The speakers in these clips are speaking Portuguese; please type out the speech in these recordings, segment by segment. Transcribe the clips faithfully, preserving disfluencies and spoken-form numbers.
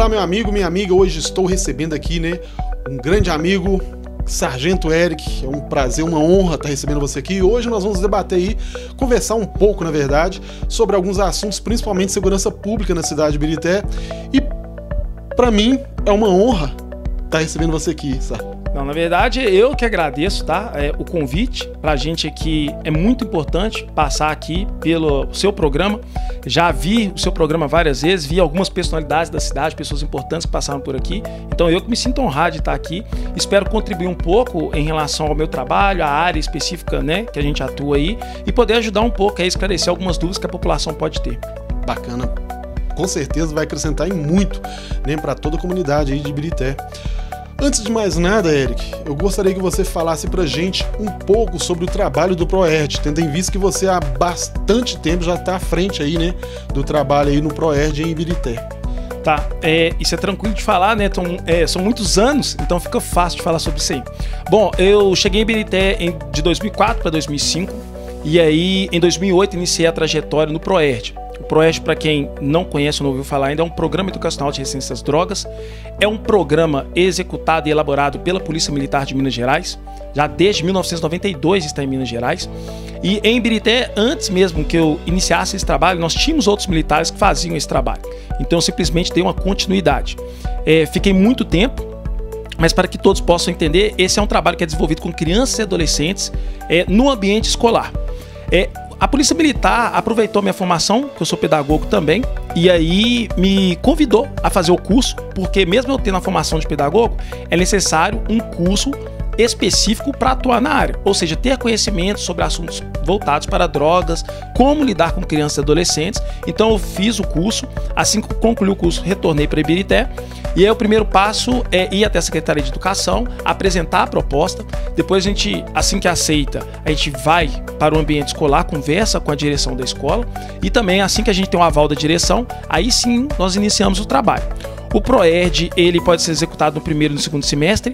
Olá, meu amigo, minha amiga. Hoje estou recebendo aqui, né, um grande amigo, Sargento Eric. É um prazer, uma honra estar recebendo você aqui. Hoje nós vamos debater aí, conversar um pouco, na verdade, sobre alguns assuntos, principalmente segurança pública na cidade de Ibirité. E para mim é uma honra estar recebendo você aqui, Sargento. Não, na verdade, eu que agradeço, tá? É, o convite pra gente aqui é muito importante passar aqui pelo seu programa. Já vi o seu programa várias vezes, vi algumas personalidades da cidade, pessoas importantes que passaram por aqui. Então eu que me sinto honrado de estar aqui. Espero contribuir um pouco em relação ao meu trabalho, à área específica, né, que a gente atua aí, e poder ajudar um pouco a esclarecer algumas dúvidas que a população pode ter. Bacana. Com certeza vai acrescentar em muito, né, para toda a comunidade aí de Ibirité. Antes de mais nada, Eric, eu gostaria que você falasse pra gente um pouco sobre o trabalho do ProERD, tendo em vista que você há bastante tempo já está à frente aí, né, do trabalho aí no ProERD em Ibirité. Tá, é, isso é tranquilo de falar, né? Então, é, são muitos anos, então fica fácil de falar sobre isso aí. Bom, eu cheguei em Ibirité em, de dois mil e quatro para dois mil e cinco, e aí em dois mil e oito iniciei a trajetória no ProERD. O ProERD, para quem não conhece ou não ouviu falar ainda, é um programa educacional de resistência às drogas. É um programa executado e elaborado pela Polícia Militar de Minas Gerais. Já desde mil novecentos e noventa e dois está em Minas Gerais. E em Ibirité, antes mesmo que eu iniciasse esse trabalho, nós tínhamos outros militares que faziam esse trabalho. Então eu simplesmente dei uma continuidade. É, fiquei muito tempo, mas para que todos possam entender, esse é um trabalho que é desenvolvido com crianças e adolescentes é, no ambiente escolar. É, A Polícia Militar aproveitou minha formação, que eu sou pedagogo também, e aí me convidou a fazer o curso, porque mesmo eu tendo a formação de pedagogo, é necessário um curso específico para atuar na área, ou seja, ter conhecimento sobre assuntos voltados para drogas, como lidar com crianças e adolescentes. Então eu fiz o curso, assim que concluí o curso, retornei para Ibirité, e aí o primeiro passo é ir até a Secretaria de Educação, apresentar a proposta. Depois a gente, assim que aceita, a gente vai para o ambiente escolar, conversa com a direção da escola, e também assim que a gente tem um aval da direção, aí sim nós iniciamos o trabalho. O ProERD, ele pode ser executado no primeiro e no segundo semestre,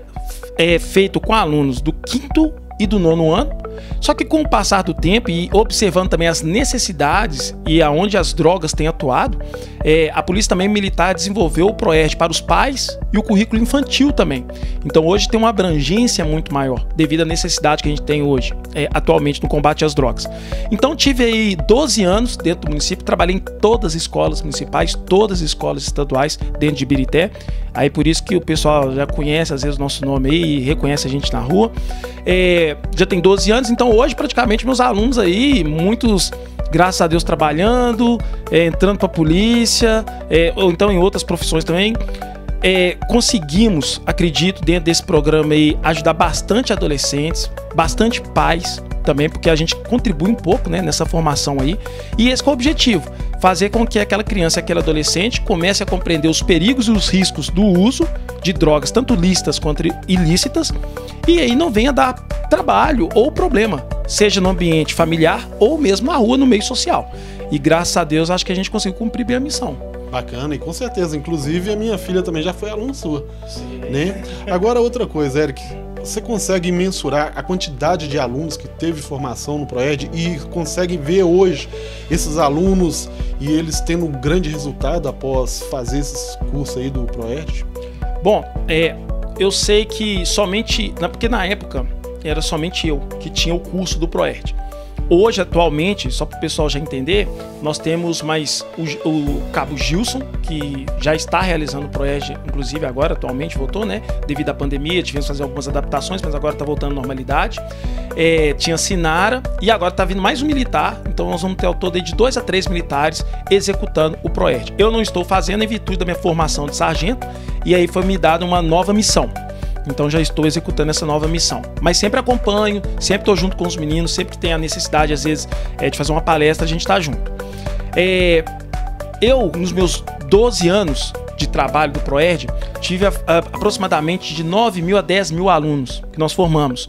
é feito com alunos do quinto e do nono ano. Só que com o passar do tempo e observando também as necessidades e aonde as drogas têm atuado, é, a Polícia também Militar desenvolveu o ProERD para os pais e o currículo infantil também. Então hoje tem uma abrangência muito maior devido à necessidade que a gente tem hoje, é, atualmente no combate às drogas. Então tive aí doze anos dentro do município, trabalhei em todas as escolas municipais, todas as escolas estaduais dentro de Ibirité. Aí por isso que o pessoal já conhece às vezes o nosso nome aí e reconhece a gente na rua. É, já tem doze anos, então hoje praticamente meus alunos aí, muitos, graças a Deus, trabalhando, é, entrando para a polícia, é, ou então em outras profissões também. É, conseguimos, acredito, dentro desse programa aí, ajudar bastante adolescentes, bastante pais também, porque a gente contribui um pouco, né, nessa formação aí. E esse é o objetivo, fazer com que aquela criança, aquele adolescente comece a compreender os perigos e os riscos do uso de drogas, tanto lícitas quanto ilícitas, e aí não venha dar trabalho ou problema, seja no ambiente familiar ou mesmo na rua, no meio social. E graças a Deus acho que a gente conseguiu cumprir bem a missão. Bacana, e com certeza, inclusive a minha filha também já foi aluna sua, né? Agora outra coisa, Eric, você consegue mensurar a quantidade de alunos que teve formação no ProERD e consegue ver hoje esses alunos e eles tendo um grande resultado após fazer esses cursos aí do ProERD? Bom, é, eu sei que somente, porque na época era somente eu que tinha o curso do ProERD. Hoje, atualmente, só para o pessoal já entender, nós temos mais o, o Cabo Gilson, que já está realizando o ProERD, inclusive agora, atualmente, voltou, né? Devido à pandemia, tivemos que fazer algumas adaptações, mas agora está voltando à normalidade. É, tinha Sinara e agora está vindo mais um militar, então nós vamos ter ao todo aí de dois a três militares executando o ProERD. Eu não estou fazendo em virtude da minha formação de sargento, e aí foi me dada uma nova missão. Então já estou executando essa nova missão. Mas sempre acompanho, sempre estou junto com os meninos, sempre que tem a necessidade, às vezes, é, de fazer uma palestra, a gente está junto. É, eu, nos meus doze anos de trabalho do ProERD, tive a, a, aproximadamente de nove mil a dez mil alunos que nós formamos.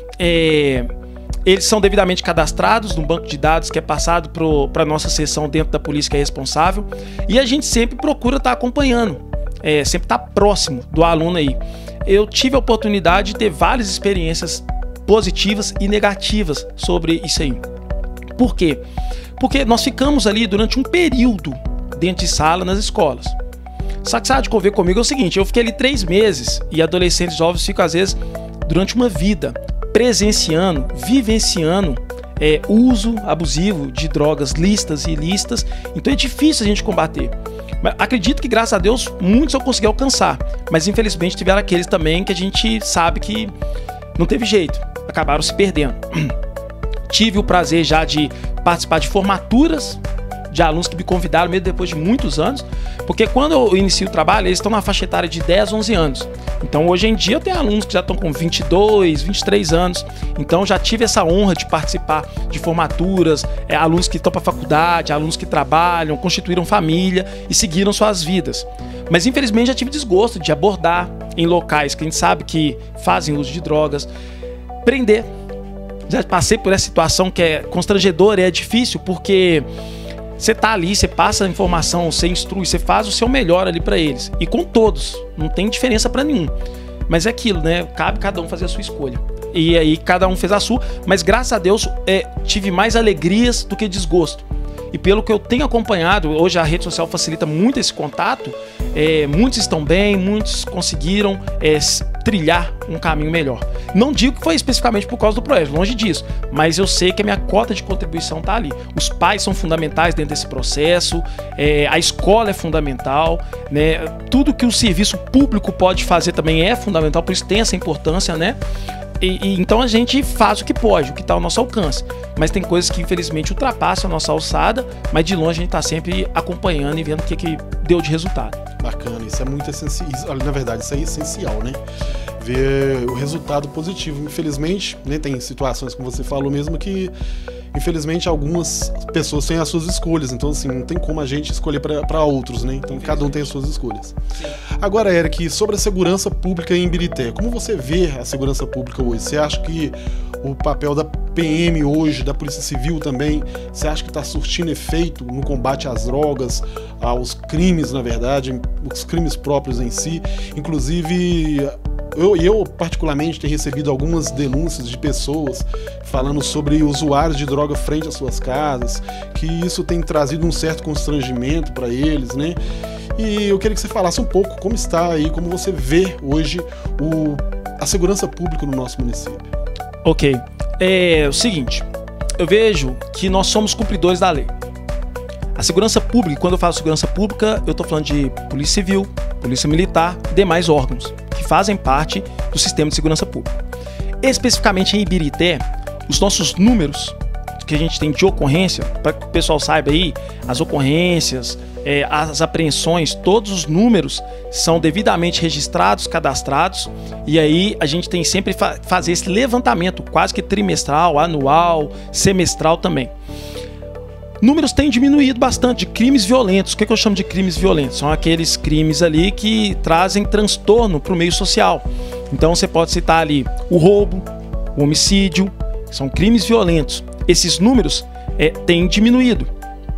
É, eles são devidamente cadastrados no banco de dados que é passado para a nossa seção dentro da polícia que é responsável. E a gente sempre procura estar tá acompanhando, é, sempre estar tá próximo do aluno aí. Eu tive a oportunidade de ter várias experiências positivas e negativas sobre isso aí. Por quê? Porque nós ficamos ali durante um período dentro de sala nas escolas. Só que sabe de conver comigo é o seguinte, eu fiquei ali três meses e adolescentes jovens ficam às vezes durante uma vida presenciando, vivenciando é, uso abusivo de drogas lícitas e ilícitas, então é difícil a gente combater. Mas acredito que, graças a Deus, muitos eu consegui alcançar, mas infelizmente tiveram aqueles também que a gente sabe que não teve jeito, acabaram se perdendo. Tive o prazer já de participar de formaturas de alunos que me convidaram mesmo depois de muitos anos, porque quando eu inicio o trabalho, eles estão na faixa etária de dez, onze anos. Então hoje em dia eu tenho alunos que já estão com vinte e dois, vinte e três anos, então já tive essa honra de participar de formaturas, é, alunos que estão para a faculdade, alunos que trabalham, constituíram família e seguiram suas vidas. Mas infelizmente já tive desgosto de abordar em locais que a gente sabe que fazem uso de drogas, prender. Já passei por essa situação que é constrangedora e é difícil, porque você tá ali, você passa a informação, você instrui, você faz o seu melhor ali para eles. E com todos, não tem diferença para nenhum. Mas é aquilo, né? Cabe cada um fazer a sua escolha. E aí cada um fez a sua, mas graças a Deus é, tive mais alegrias do que desgosto. E pelo que eu tenho acompanhado, hoje a rede social facilita muito esse contato, é, muitos estão bem, muitos conseguiram é, trilhar um caminho melhor. Não digo que foi especificamente por causa do Proerd, longe disso, mas eu sei que a minha cota de contribuição está ali. Os pais são fundamentais dentro desse processo, é, a escola é fundamental, né? Tudo que o serviço público pode fazer também é fundamental, por isso tem essa importância, né? E, e, então a gente faz o que pode, o que está ao nosso alcance. Mas tem coisas que infelizmente ultrapassam a nossa alçada, mas de longe a gente está sempre acompanhando e vendo o que, que deu de resultado. Bacana, isso é muito essencial. Na verdade, isso é essencial, né? Ver o resultado positivo. Infelizmente, né, tem situações, como você falou mesmo, que infelizmente algumas pessoas têm as suas escolhas. Então, assim, não tem como a gente escolher para outros, né? Então, cada um tem as suas escolhas. Sim. Agora, Eric, sobre a segurança pública em Ibirité, como você vê a segurança pública hoje? Você acha que o papel da P M hoje, da Polícia Civil também, você acha que está surtindo efeito no combate às drogas, aos crimes, na verdade, os crimes próprios em si? Inclusive, eu, eu particularmente tenho recebido algumas denúncias de pessoas falando sobre usuários de droga frente às suas casas, que isso tem trazido um certo constrangimento para eles, né? E eu queria que você falasse um pouco como está aí, como você vê hoje o, a segurança pública no nosso município. Ok. É o seguinte, eu vejo que nós somos cumpridores da lei. A segurança pública, quando eu falo segurança pública, eu estou falando de Polícia Civil, Polícia Militar e demais órgãos que fazem parte do sistema de segurança pública. Especificamente em Ibirité, os nossos números que a gente tem de ocorrência, para que o pessoal saiba aí, as ocorrências, é, as apreensões, todos os números são devidamente registrados, cadastrados, e aí a gente tem sempre que fa fazer esse levantamento, quase que trimestral, anual, semestral também. Números têm diminuído bastante de crimes violentos. O que, é que eu chamo de crimes violentos? São aqueles crimes ali que trazem transtorno para o meio social. Então você pode citar ali o roubo, o homicídio, são crimes violentos. Esses números é, têm diminuído.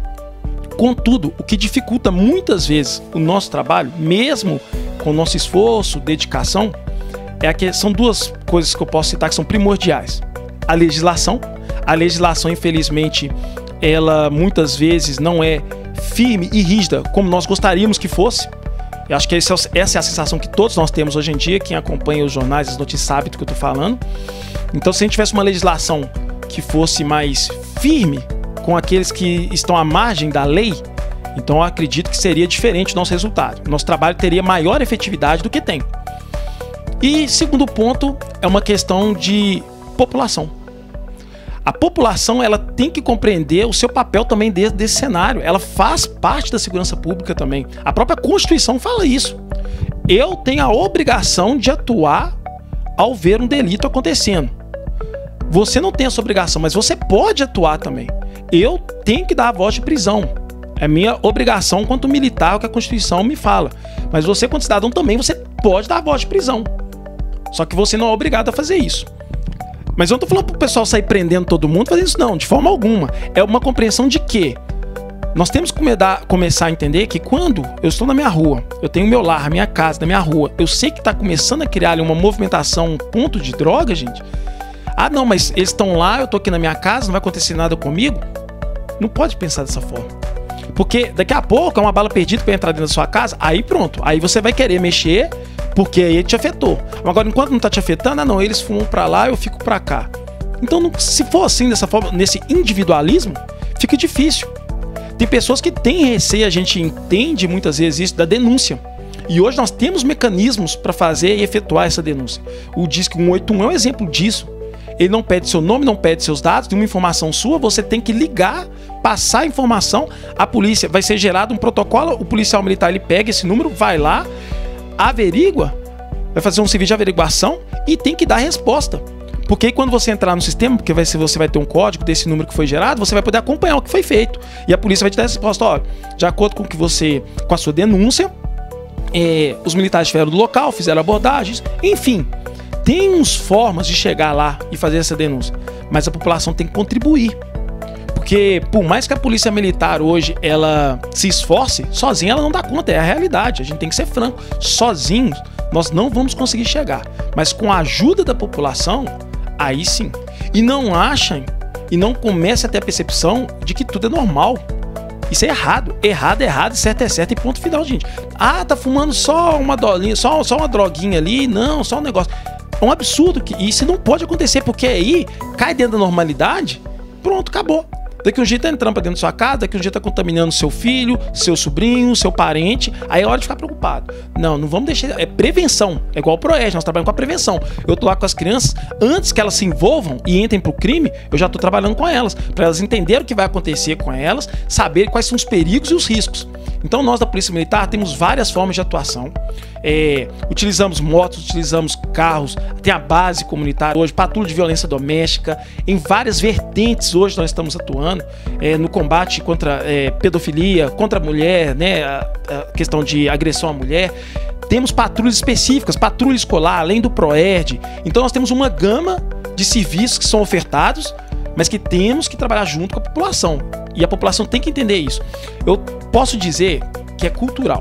Contudo, o que dificulta muitas vezes o nosso trabalho, mesmo com o nosso esforço, dedicação, é que são duas coisas que eu posso citar que são primordiais. A legislação. A legislação, infelizmente, ela muitas vezes não é firme e rígida como nós gostaríamos que fosse. Eu acho que essa é a sensação que todos nós temos hoje em dia. Quem acompanha os jornais, as notícias sabe do que eu estou falando. Então, se a gente tivesse uma legislação que fosse mais firme com aqueles que estão à margem da lei, então eu acredito que seria diferente o nosso resultado. Nosso trabalho teria maior efetividade do que tem. E segundo ponto, é uma questão de população. A população, ela tem que compreender o seu papel também desse, desse cenário. Ela faz parte da segurança pública também. A própria Constituição fala isso. Eu tenho a obrigação de atuar ao ver um delito acontecendo. Você não tem essa obrigação, mas você pode atuar também. Eu tenho que dar a voz de prisão. É minha obrigação quanto militar, o que a Constituição me fala. Mas você, quanto cidadão, também você pode dar a voz de prisão. Só que você não é obrigado a fazer isso. Mas eu não tô falando pro pessoal sair prendendo todo mundo, fazendo isso não, de forma alguma. É uma compreensão de que nós temos que começar a entender que quando eu estou na minha rua, eu tenho meu lar, minha casa, na minha rua, eu sei que está começando a criar ali uma movimentação, um ponto de droga, gente. Ah, não, mas eles estão lá, eu tô aqui na minha casa, não vai acontecer nada comigo. Não pode pensar dessa forma. Porque daqui a pouco é uma bala perdida para entrar dentro da sua casa, aí pronto. Aí você vai querer mexer, porque aí te afetou. Agora, enquanto não tá te afetando, ah não, eles fumam para lá, eu fico para cá. Então, não, se for assim, dessa forma, nesse individualismo, fica difícil. Tem pessoas que têm receio, a gente entende muitas vezes isso, da denúncia. E hoje nós temos mecanismos para fazer e efetuar essa denúncia. O Disque um oito um é um exemplo disso. Ele não pede seu nome, não pede seus dados, tem uma informação sua, você tem que ligar, passar a informação, a polícia, vai ser gerado um protocolo, o policial militar ele pega esse número, vai lá, averigua, vai fazer um serviço de averiguação e tem que dar resposta. Porque aí quando você entrar no sistema, porque vai ser, você vai ter um código desse número que foi gerado, você vai poder acompanhar o que foi feito. E a polícia vai te dar a resposta, ó, de acordo com que você, com a sua denúncia, é, os militares estiveram do local, fizeram abordagens, enfim. Tem uns formas de chegar lá e fazer essa denúncia, mas a população tem que contribuir. Porque por mais que a polícia militar hoje ela se esforce, sozinha ela não dá conta, é a realidade, a gente tem que ser franco. Sozinhos nós não vamos conseguir chegar, mas com a ajuda da população, aí sim. E não achem, e não comecem a ter a percepção de que tudo é normal. Isso é errado, errado é errado, certo é certo e ponto final, gente. Ah, tá fumando só uma dolinha, só, só uma droguinha ali, não, só um negócio. É um absurdo, que isso não pode acontecer, porque aí cai dentro da normalidade, pronto, acabou. Daqui um dia tá entrando pra dentro da sua casa, daqui um dia tá contaminando seu filho, seu sobrinho, seu parente, aí é hora de ficar preocupado. Não, não vamos deixar, é prevenção, é igual o Proerd, nós trabalhamos com a prevenção. Eu tô lá com as crianças, antes que elas se envolvam e entrem pro crime, eu já tô trabalhando com elas, para elas entenderem o que vai acontecer com elas, saber quais são os perigos e os riscos. Então nós da Polícia Militar temos várias formas de atuação, é, utilizamos motos, utilizamos carros, tem a base comunitária hoje, patrulha de violência doméstica, em várias vertentes hoje nós estamos atuando, é, no combate contra é, pedofilia, contra a mulher, né, a, a questão de agressão à mulher. Temos patrulhas específicas, patrulha escolar, além do Proerd. Então nós temos uma gama de serviços que são ofertados, mas que temos que trabalhar junto com a população. E a população tem que entender isso. Eu posso dizer que é cultural.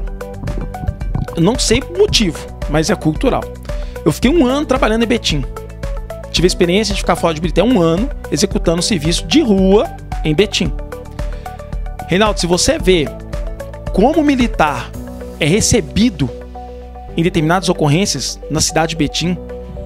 Eu não sei o motivo, mas é cultural. Eu fiquei um ano trabalhando em Betim. Tive a experiência de ficar fora de Birité um ano, executando serviço de rua em Betim. Reinaldo, se você vê como o militar é recebido em determinadas ocorrências na cidade de Betim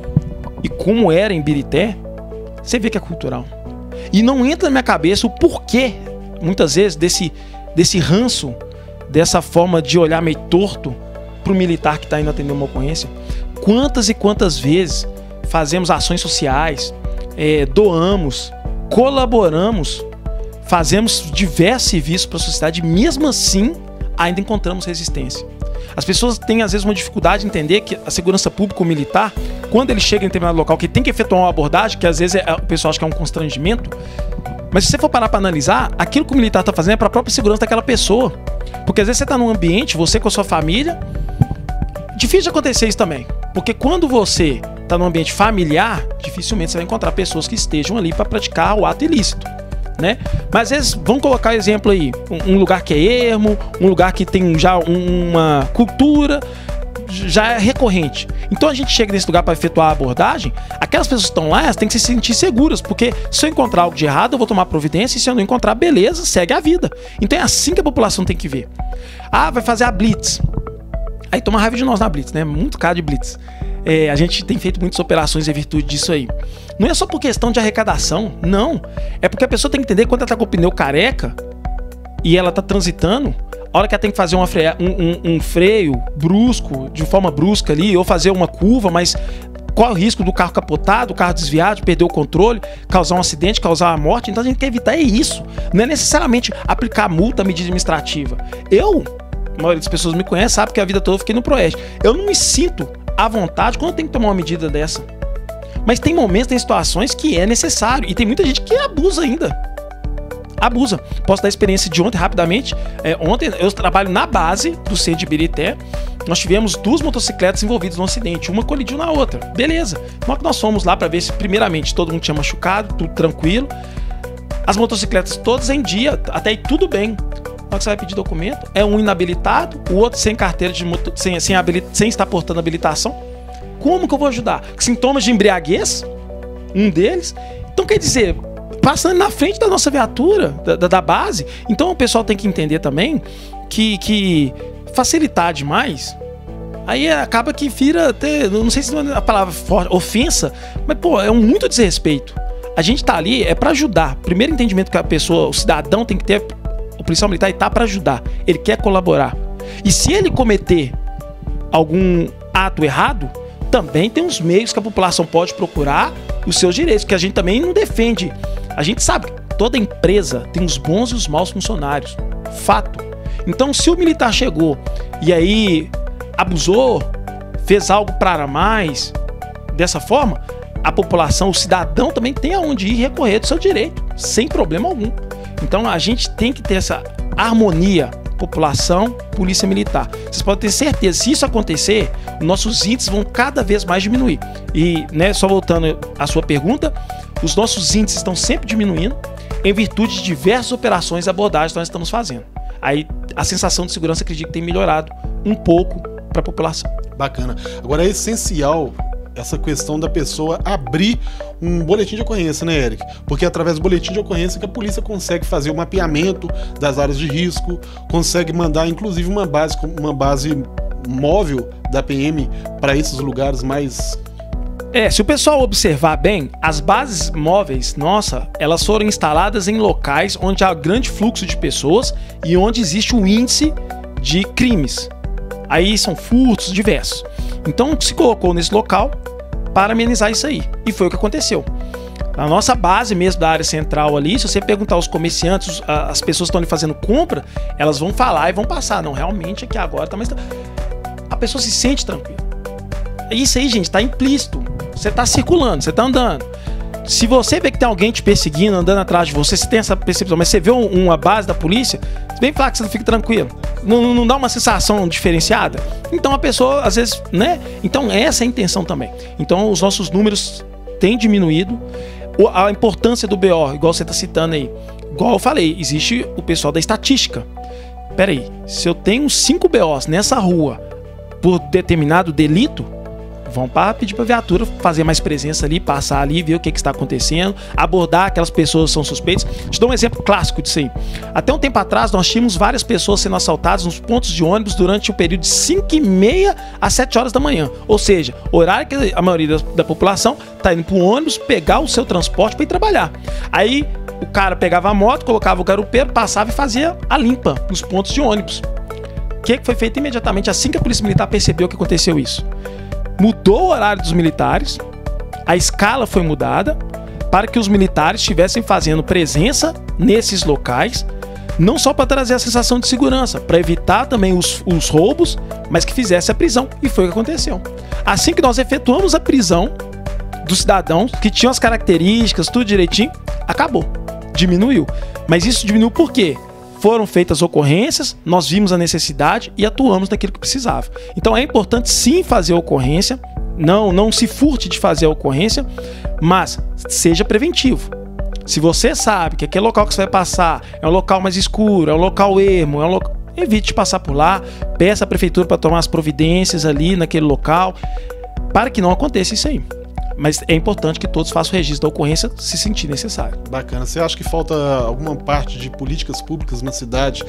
e como era em Birité, você vê que é cultural. E não entra na minha cabeça o porquê, muitas vezes, desse, desse ranço, dessa forma de olhar meio torto para o militar que está indo atender uma ocorrência. Quantas e quantas vezes fazemos ações sociais, é, doamos, colaboramos, fazemos diversos serviços para a sociedade e mesmo assim ainda encontramos resistência. As pessoas têm às vezes uma dificuldade de entender que a segurança pública ou militar, quando ele chega em determinado local que tem que efetuar uma abordagem, que às vezes é, o pessoal acha que é um constrangimento, mas se você for parar para analisar, aquilo que o militar está fazendo é para a própria segurança daquela pessoa. Porque às vezes você está num ambiente, você com a sua família, difícil de acontecer isso também. Porque quando você está num ambiente familiar, dificilmente você vai encontrar pessoas que estejam ali para praticar o ato ilícito, né? Mas às vezes, vamos colocar exemplo aí, um, um lugar que é ermo, um lugar que tem já um, uma cultura, já é recorrente. Então a gente chega nesse lugar para efetuar a abordagem, aquelas pessoas que estão lá, elas têm que se sentir seguras, porque se eu encontrar algo de errado, eu vou tomar providência, e se eu não encontrar, beleza, segue a vida. Então é assim que a população tem que ver. Ah, vai fazer a blitz. Aí toma raiva de nós na blitz, né? Muito caro de blitz. É, a gente tem feito muitas operações em virtude disso aí. Não é só por questão de arrecadação, não. É porque a pessoa tem que entender que quando ela tá com o pneu careca e ela tá transitando, a hora que ela tem que fazer uma freia, um, um, um freio brusco, de forma brusca ali, ou fazer uma curva, mas qual é o risco do carro capotar, do carro desviar, de perder o controle, causar um acidente, causar uma morte? Então a gente quer evitar é isso. Não é necessariamente aplicar multa, medida administrativa. Eu, a maioria das pessoas me conhece, sabe que a vida toda eu fiquei no Proerd. Eu não me sinto à vontade quando eu tenho que tomar uma medida dessa. Mas tem momentos, tem situações que é necessário. E tem muita gente que abusa ainda. Abusa. Posso dar a experiência de ontem rapidamente. É, ontem eu trabalho na base do C de Birité. Nós tivemos duas motocicletas envolvidas no acidente. Uma colidiu na outra. Beleza. Então nós fomos lá para ver se, primeiramente, todo mundo tinha machucado, tudo tranquilo. As motocicletas todas em dia, até aí tudo bem. Na hora que você vai pedir documento, é um inabilitado, o outro sem carteira de moto, sem, sem, habilit, sem estar portando habilitação. Como que eu vou ajudar? Sintomas de embriaguez, um deles. Então quer dizer, passando na frente da nossa viatura, da, da, da base. Então o pessoal tem que entender também que, que facilitar demais, aí acaba que vira até, não sei se é a palavra forte, ofensa, mas pô, é um muito desrespeito. A gente tá ali é para ajudar. Primeiro entendimento que a pessoa, o cidadão tem que ter, o policial militar está para ajudar. Ele quer colaborar. E se ele cometer algum ato errado, também tem os meios que a população pode procurar os seus direitos, que a gente também não defende. A gente sabe que toda empresa tem os bons e os maus funcionários. Fato. Então, se o militar chegou e aí abusou, fez algo para mais, dessa forma, a população, o cidadão também tem aonde ir recorrer do seu direito, sem problema algum. Então, a gente tem que ter essa harmonia, população, polícia militar. Vocês podem ter certeza, se isso acontecer, nossos índices vão cada vez mais diminuir. E, né, só voltando à sua pergunta, os nossos índices estão sempre diminuindo em virtude de diversas operações e abordagens que nós estamos fazendo. Aí, a sensação de segurança, acredito que tem melhorado um pouco para a população. Bacana. Agora, é essencial essa questão da pessoa abrir um boletim de ocorrência, né, Eric? Porque é através do boletim de ocorrência que a polícia consegue fazer o mapeamento das áreas de risco, consegue mandar, inclusive, uma base, uma base móvel da P M para esses lugares mais... É, se o pessoal observar bem, as bases móveis, nossa, elas foram instaladas em locais onde há grande fluxo de pessoas e onde existe um índice de crimes. Aí são furtos diversos. Então se colocou nesse local para amenizar isso aí. E foi o que aconteceu. A nossa base mesmo da área central ali, se você perguntar aos comerciantes, as pessoas que estão ali fazendo compra, elas vão falar e vão passar. Não, realmente aqui agora tá mais... A pessoa se sente tranquila. Isso aí, gente, tá implícito. Você tá circulando, você tá andando. Se você vê que tem alguém te perseguindo, andando atrás de você, você tem essa percepção, mas você vê um, uma base da polícia, você vem falar que você não fica tranquilo. Não, não dá uma sensação diferenciada? Então a pessoa, às vezes, né? Então essa é a intenção também. Então os nossos números têm diminuído. A importância do B O, igual você tá citando aí. Igual eu falei, existe o pessoal da estatística. Pera aí, se eu tenho cinco B Os nessa rua por determinado delito, vão para pedir para a viatura fazer mais presença ali, passar ali, ver o que, que está acontecendo, abordar aquelas pessoas que são suspeitas. Te dou um exemplo clássico disso aí. Até um tempo atrás, nós tínhamos várias pessoas sendo assaltadas nos pontos de ônibus durante o período de cinco e meia às sete horas da manhã. Ou seja, horário que a maioria da, da população está indo para o ônibus pegar o seu transporte para ir trabalhar. Aí o cara pegava a moto, colocava o garupeiro, passava e fazia a limpa nos pontos de ônibus. O que, que foi feito imediatamente assim que a Polícia Militar percebeu que aconteceu isso? Mudou o horário dos militares, a escala foi mudada para que os militares estivessem fazendo presença nesses locais, não só para trazer a sensação de segurança, para evitar também os, os roubos, mas que fizesse a prisão. E foi o que aconteceu. Assim que nós efetuamos a prisão dos cidadãos que tinham as características, tudo direitinho, acabou. Diminuiu. Mas isso diminuiu por quê? Foram feitas ocorrências, nós vimos a necessidade e atuamos naquilo que precisava. Então é importante sim fazer a ocorrência, não, não se furte de fazer a ocorrência, mas seja preventivo. Se você sabe que aquele local que você vai passar é um local mais escuro, é um local ermo, é um local... evite de passar por lá, peça à prefeitura para tomar as providências ali naquele local, para que não aconteça isso aí. Mas é importante que todos façam o registro da ocorrência se sentir necessário. Bacana. Você acha que falta alguma parte de políticas públicas na cidade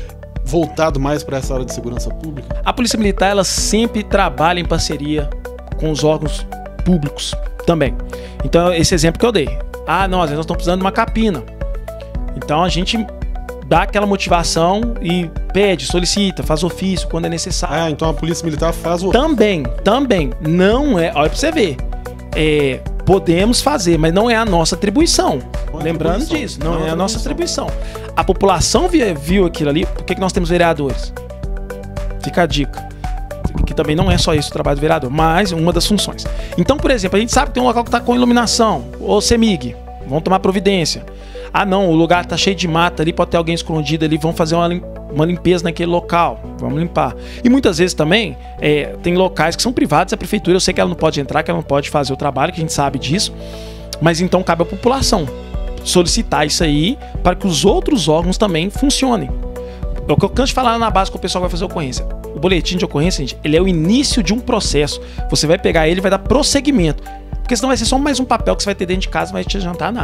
voltado mais para essa área de segurança pública? A Polícia Militar, ela sempre trabalha em parceria com os órgãos públicos também. Então, esse exemplo que eu dei. Ah, não, às vezes nós estamos precisando de uma capina. Então, a gente dá aquela motivação e pede, solicita, faz ofício quando é necessário. Ah, então a Polícia Militar faz o... Também, também. Não é... Olha para você ver. É, podemos fazer, mas não é a nossa atribuição. Não Lembrando atribuição. disso, não, não é a nossa atribuição. A população viu, viu aquilo ali, por que, que nós temos vereadores? Fica a dica. Que também não é só isso o trabalho do vereador, mas uma das funções. Então, por exemplo, a gente sabe que tem um local que está com iluminação, ou CEMIG, vão tomar providência. Ah não, o lugar está cheio de mata ali, pode ter alguém escondido ali, vão fazer uma limpeza. Uma limpeza naquele local, vamos limpar. E muitas vezes também é, tem locais que são privados da prefeitura, eu sei que ela não pode entrar, que ela não pode fazer o trabalho, que a gente sabe disso, mas então cabe à população solicitar isso aí para que os outros órgãos também funcionem. É o que eu canso de falar na base que o pessoal vai fazer ocorrência. O boletim de ocorrência, gente, ele é o início de um processo. Você vai pegar ele e vai dar prosseguimento, porque senão vai ser só mais um papel que você vai ter dentro de casa e não vai te adiantar nada.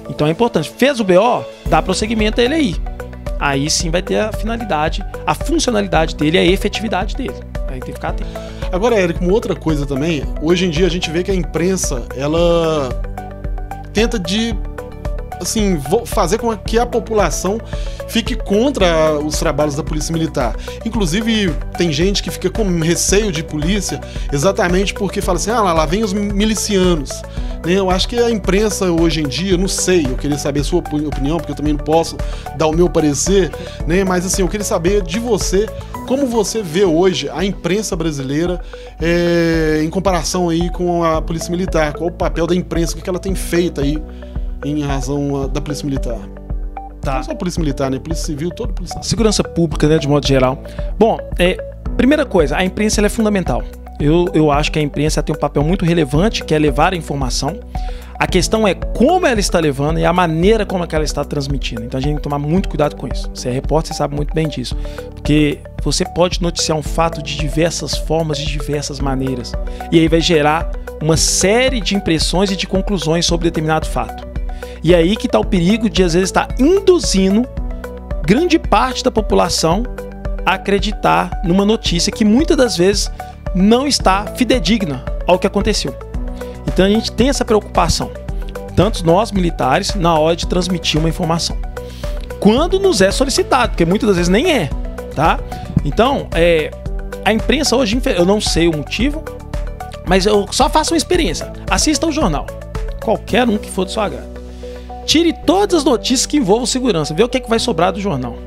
Então é importante. Fez o B O, dá prosseguimento a ele aí. Aí sim vai ter a finalidade, a funcionalidade dele, a efetividade dele. Aí tem que ficar atento. Agora, Érico, uma outra coisa também, hoje em dia a gente vê que a imprensa, ela tenta de, assim, fazer com que a população fique contra os trabalhos da Polícia Militar. Inclusive, tem gente que fica com receio de polícia exatamente porque fala assim, ah, lá, lá vem os milicianos. Eu acho que a imprensa hoje em dia, não sei, eu queria saber a sua opinião, porque eu também não posso dar o meu parecer, né? Mas assim, eu queria saber de você, como você vê hoje a imprensa brasileira é, em comparação aí com a Polícia Militar, qual o papel da imprensa, o que ela tem feito aí em razão da Polícia Militar? Tá. Não só a Polícia Militar, né? Polícia Civil, toda a Polícia. Segurança Pública, né, de modo geral. Bom, é, primeira coisa, a imprensa ela é fundamental. Eu, eu acho que a imprensa tem um papel muito relevante, que é levar a informação. A questão é como ela está levando e a maneira como é que ela está transmitindo. Então a gente tem que tomar muito cuidado com isso. Você é repórter, você sabe muito bem disso. Porque você pode noticiar um fato de diversas formas, de diversas maneiras. E aí vai gerar uma série de impressões e de conclusões sobre determinado fato. E aí que está o perigo de, às vezes, estar induzindo grande parte da população a acreditar numa notícia que muitas das vezes não está fidedigna ao que aconteceu. Então a gente tem essa preocupação, tanto nós militares, na hora de transmitir uma informação, quando nos é solicitado, porque muitas das vezes nem é, tá? Então, é, a imprensa hoje, eu não sei o motivo, mas eu só faço uma experiência. Assista o jornal, qualquer um que for do seu agrado. Tire todas as notícias que envolvam segurança, vê o que, é que vai sobrar do jornal.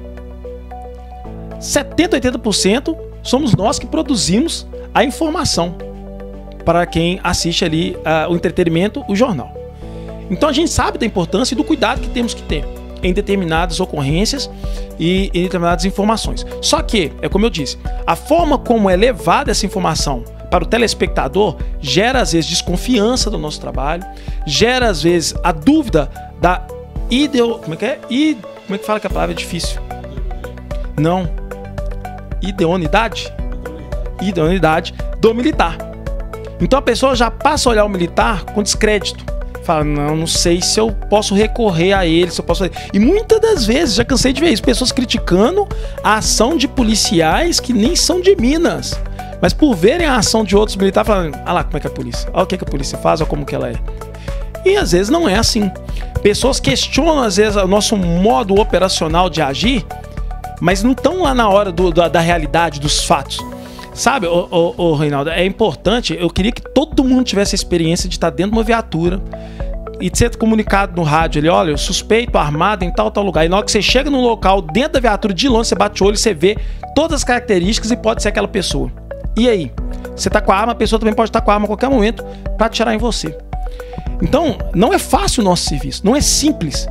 setenta, oitenta por cento somos nós que produzimos a informação para quem assiste ali uh, o entretenimento, o jornal. Então a gente sabe da importância e do cuidado que temos que ter em determinadas ocorrências e em determinadas informações. Só que, é como eu disse, a forma como é levada essa informação para o telespectador gera às vezes desconfiança do nosso trabalho, gera às vezes a dúvida da ideo... Como é que é? I... Como é que fala que a palavra é difícil? Não. Ideonidade? Ideonidade do militar. Então a pessoa já passa a olhar o militar com descrédito. Fala, não, não sei se eu posso recorrer a ele, se eu posso fazer. E muitas das vezes, já cansei de ver isso, pessoas criticando a ação de policiais que nem são de Minas. Mas por verem a ação de outros militares, falando, ah lá como é que é a polícia, olha o que, é que a polícia faz, olha como que ela é. E às vezes não é assim. Pessoas questionam às vezes o nosso modo operacional de agir, mas não estão lá na hora do, da, da realidade, dos fatos. Sabe, ô, ô, ô, Reinaldo, é importante, eu queria que todo mundo tivesse a experiência de estar dentro de uma viatura e de ser comunicado no rádio, ele, olha, suspeito, armado em tal, tal lugar. E na hora que você chega no local, dentro da viatura, de longe, você bate o olho e você vê todas as características e pode ser aquela pessoa. E aí? Você tá com a arma, a pessoa também pode estar com a arma a qualquer momento para atirar em você. Então, não é fácil o nosso serviço, não é simples.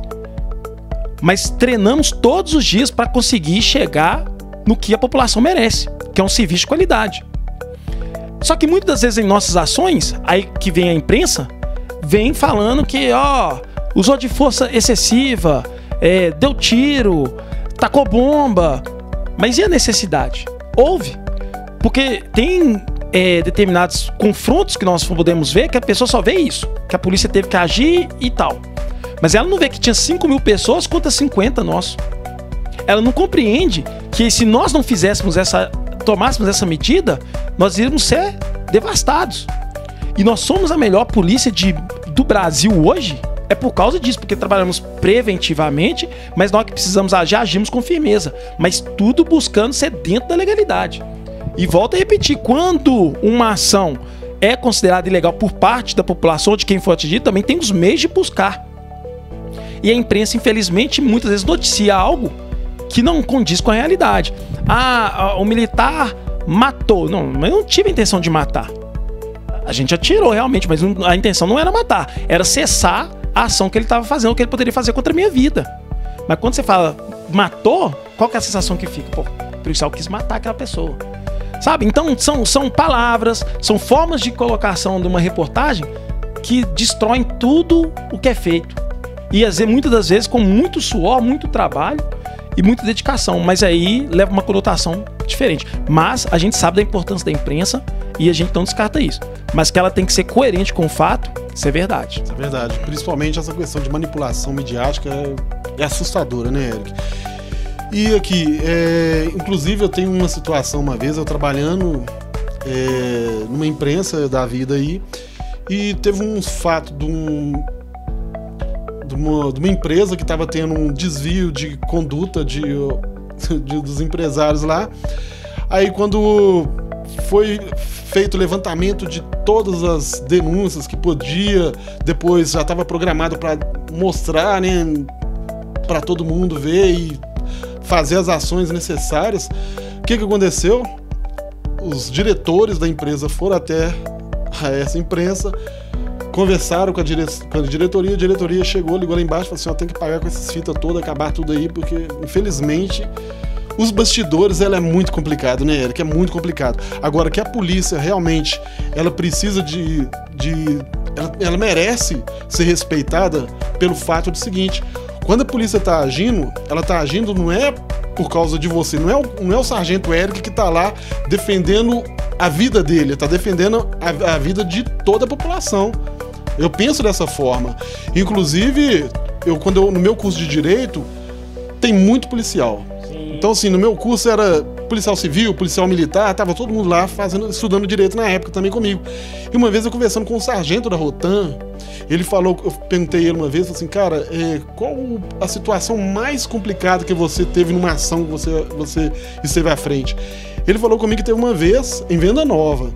Mas treinamos todos os dias para conseguir chegar no que a população merece, que é um serviço de qualidade. Só que muitas das vezes em nossas ações, aí que vem a imprensa, vem falando que, ó, usou de força excessiva, é, deu tiro, tacou bomba. Mas e a necessidade? Houve. Porque tem é, determinados confrontos que nós podemos ver que a pessoa só vê isso, que a polícia teve que agir e tal. Mas ela não vê que tinha cinco mil pessoas contra cinquenta nossos. Ela não compreende que se nós não fizéssemos essa, tomássemos essa medida, nós iríamos ser devastados. E nós somos a melhor polícia de, do Brasil hoje, é por causa disso, porque trabalhamos preventivamente, mas na hora que precisamos agir, agimos com firmeza. Mas tudo buscando ser dentro da legalidade. E volto a repetir, quando uma ação é considerada ilegal por parte da população, de quem for atingido, também tem os meios de buscar. E a imprensa, infelizmente, muitas vezes noticia algo que não condiz com a realidade. Ah, o militar matou. Não, mas eu não tive a intenção de matar. A gente atirou realmente, mas a intenção não era matar. Era cessar a ação que ele estava fazendo, o que ele poderia fazer contra a minha vida. Mas quando você fala matou, qual que é a sensação que fica? Pô, o policial quis matar aquela pessoa. Sabe? Então são, são palavras, são formas de colocação de uma reportagem que destroem tudo o que é feito. E às vezes, muitas das vezes com muito suor, muito trabalho e muita dedicação. Mas aí leva uma conotação diferente. Mas a gente sabe da importância da imprensa e a gente não descarta isso. Mas que ela tem que ser coerente com o fato, isso é verdade. Isso é verdade. Principalmente essa questão de manipulação midiática é, é assustadora, né, Eric? E aqui, é, inclusive eu tenho uma situação uma vez, eu trabalhando é, numa imprensa da vida aí, e teve um fato de, um, de, uma, de uma empresa que estava tendo um desvio de conduta de, de, dos empresários lá. Aí quando foi feito o levantamento de todas as denúncias que podia, depois já estava programado para mostrar, né, para todo mundo ver e fazer as ações necessárias. O que que aconteceu? Os diretores da empresa foram até essa imprensa, conversaram com a, dire... com a diretoria, a diretoria chegou, ligou lá embaixo e falou assim, ó, tem que pagar com essas fitas todas, acabar tudo aí, porque infelizmente os bastidores, ela é muito complicado, né, Eric? É muito complicado. Agora, que a polícia realmente, ela precisa de... de... Ela, ela merece ser respeitada pelo fato do seguinte: quando a polícia está agindo, ela está agindo não é por causa de você, não é o, não é o sargento Eric que está lá defendendo a vida dele, está defendendo a, a vida de toda a população. Eu penso dessa forma. Inclusive, eu, quando eu, no meu curso de Direito, tem muito policial. Sim. Então, assim, no meu curso era policial civil, policial militar, tava todo mundo lá fazendo, estudando Direito na época também comigo. E uma vez eu conversando com o sargento da Rotan, ele falou, eu perguntei ele uma vez, assim, cara, é, qual a situação mais complicada que você teve numa ação que você, você esteve à frente? Ele falou comigo que teve uma vez, em Venda Nova,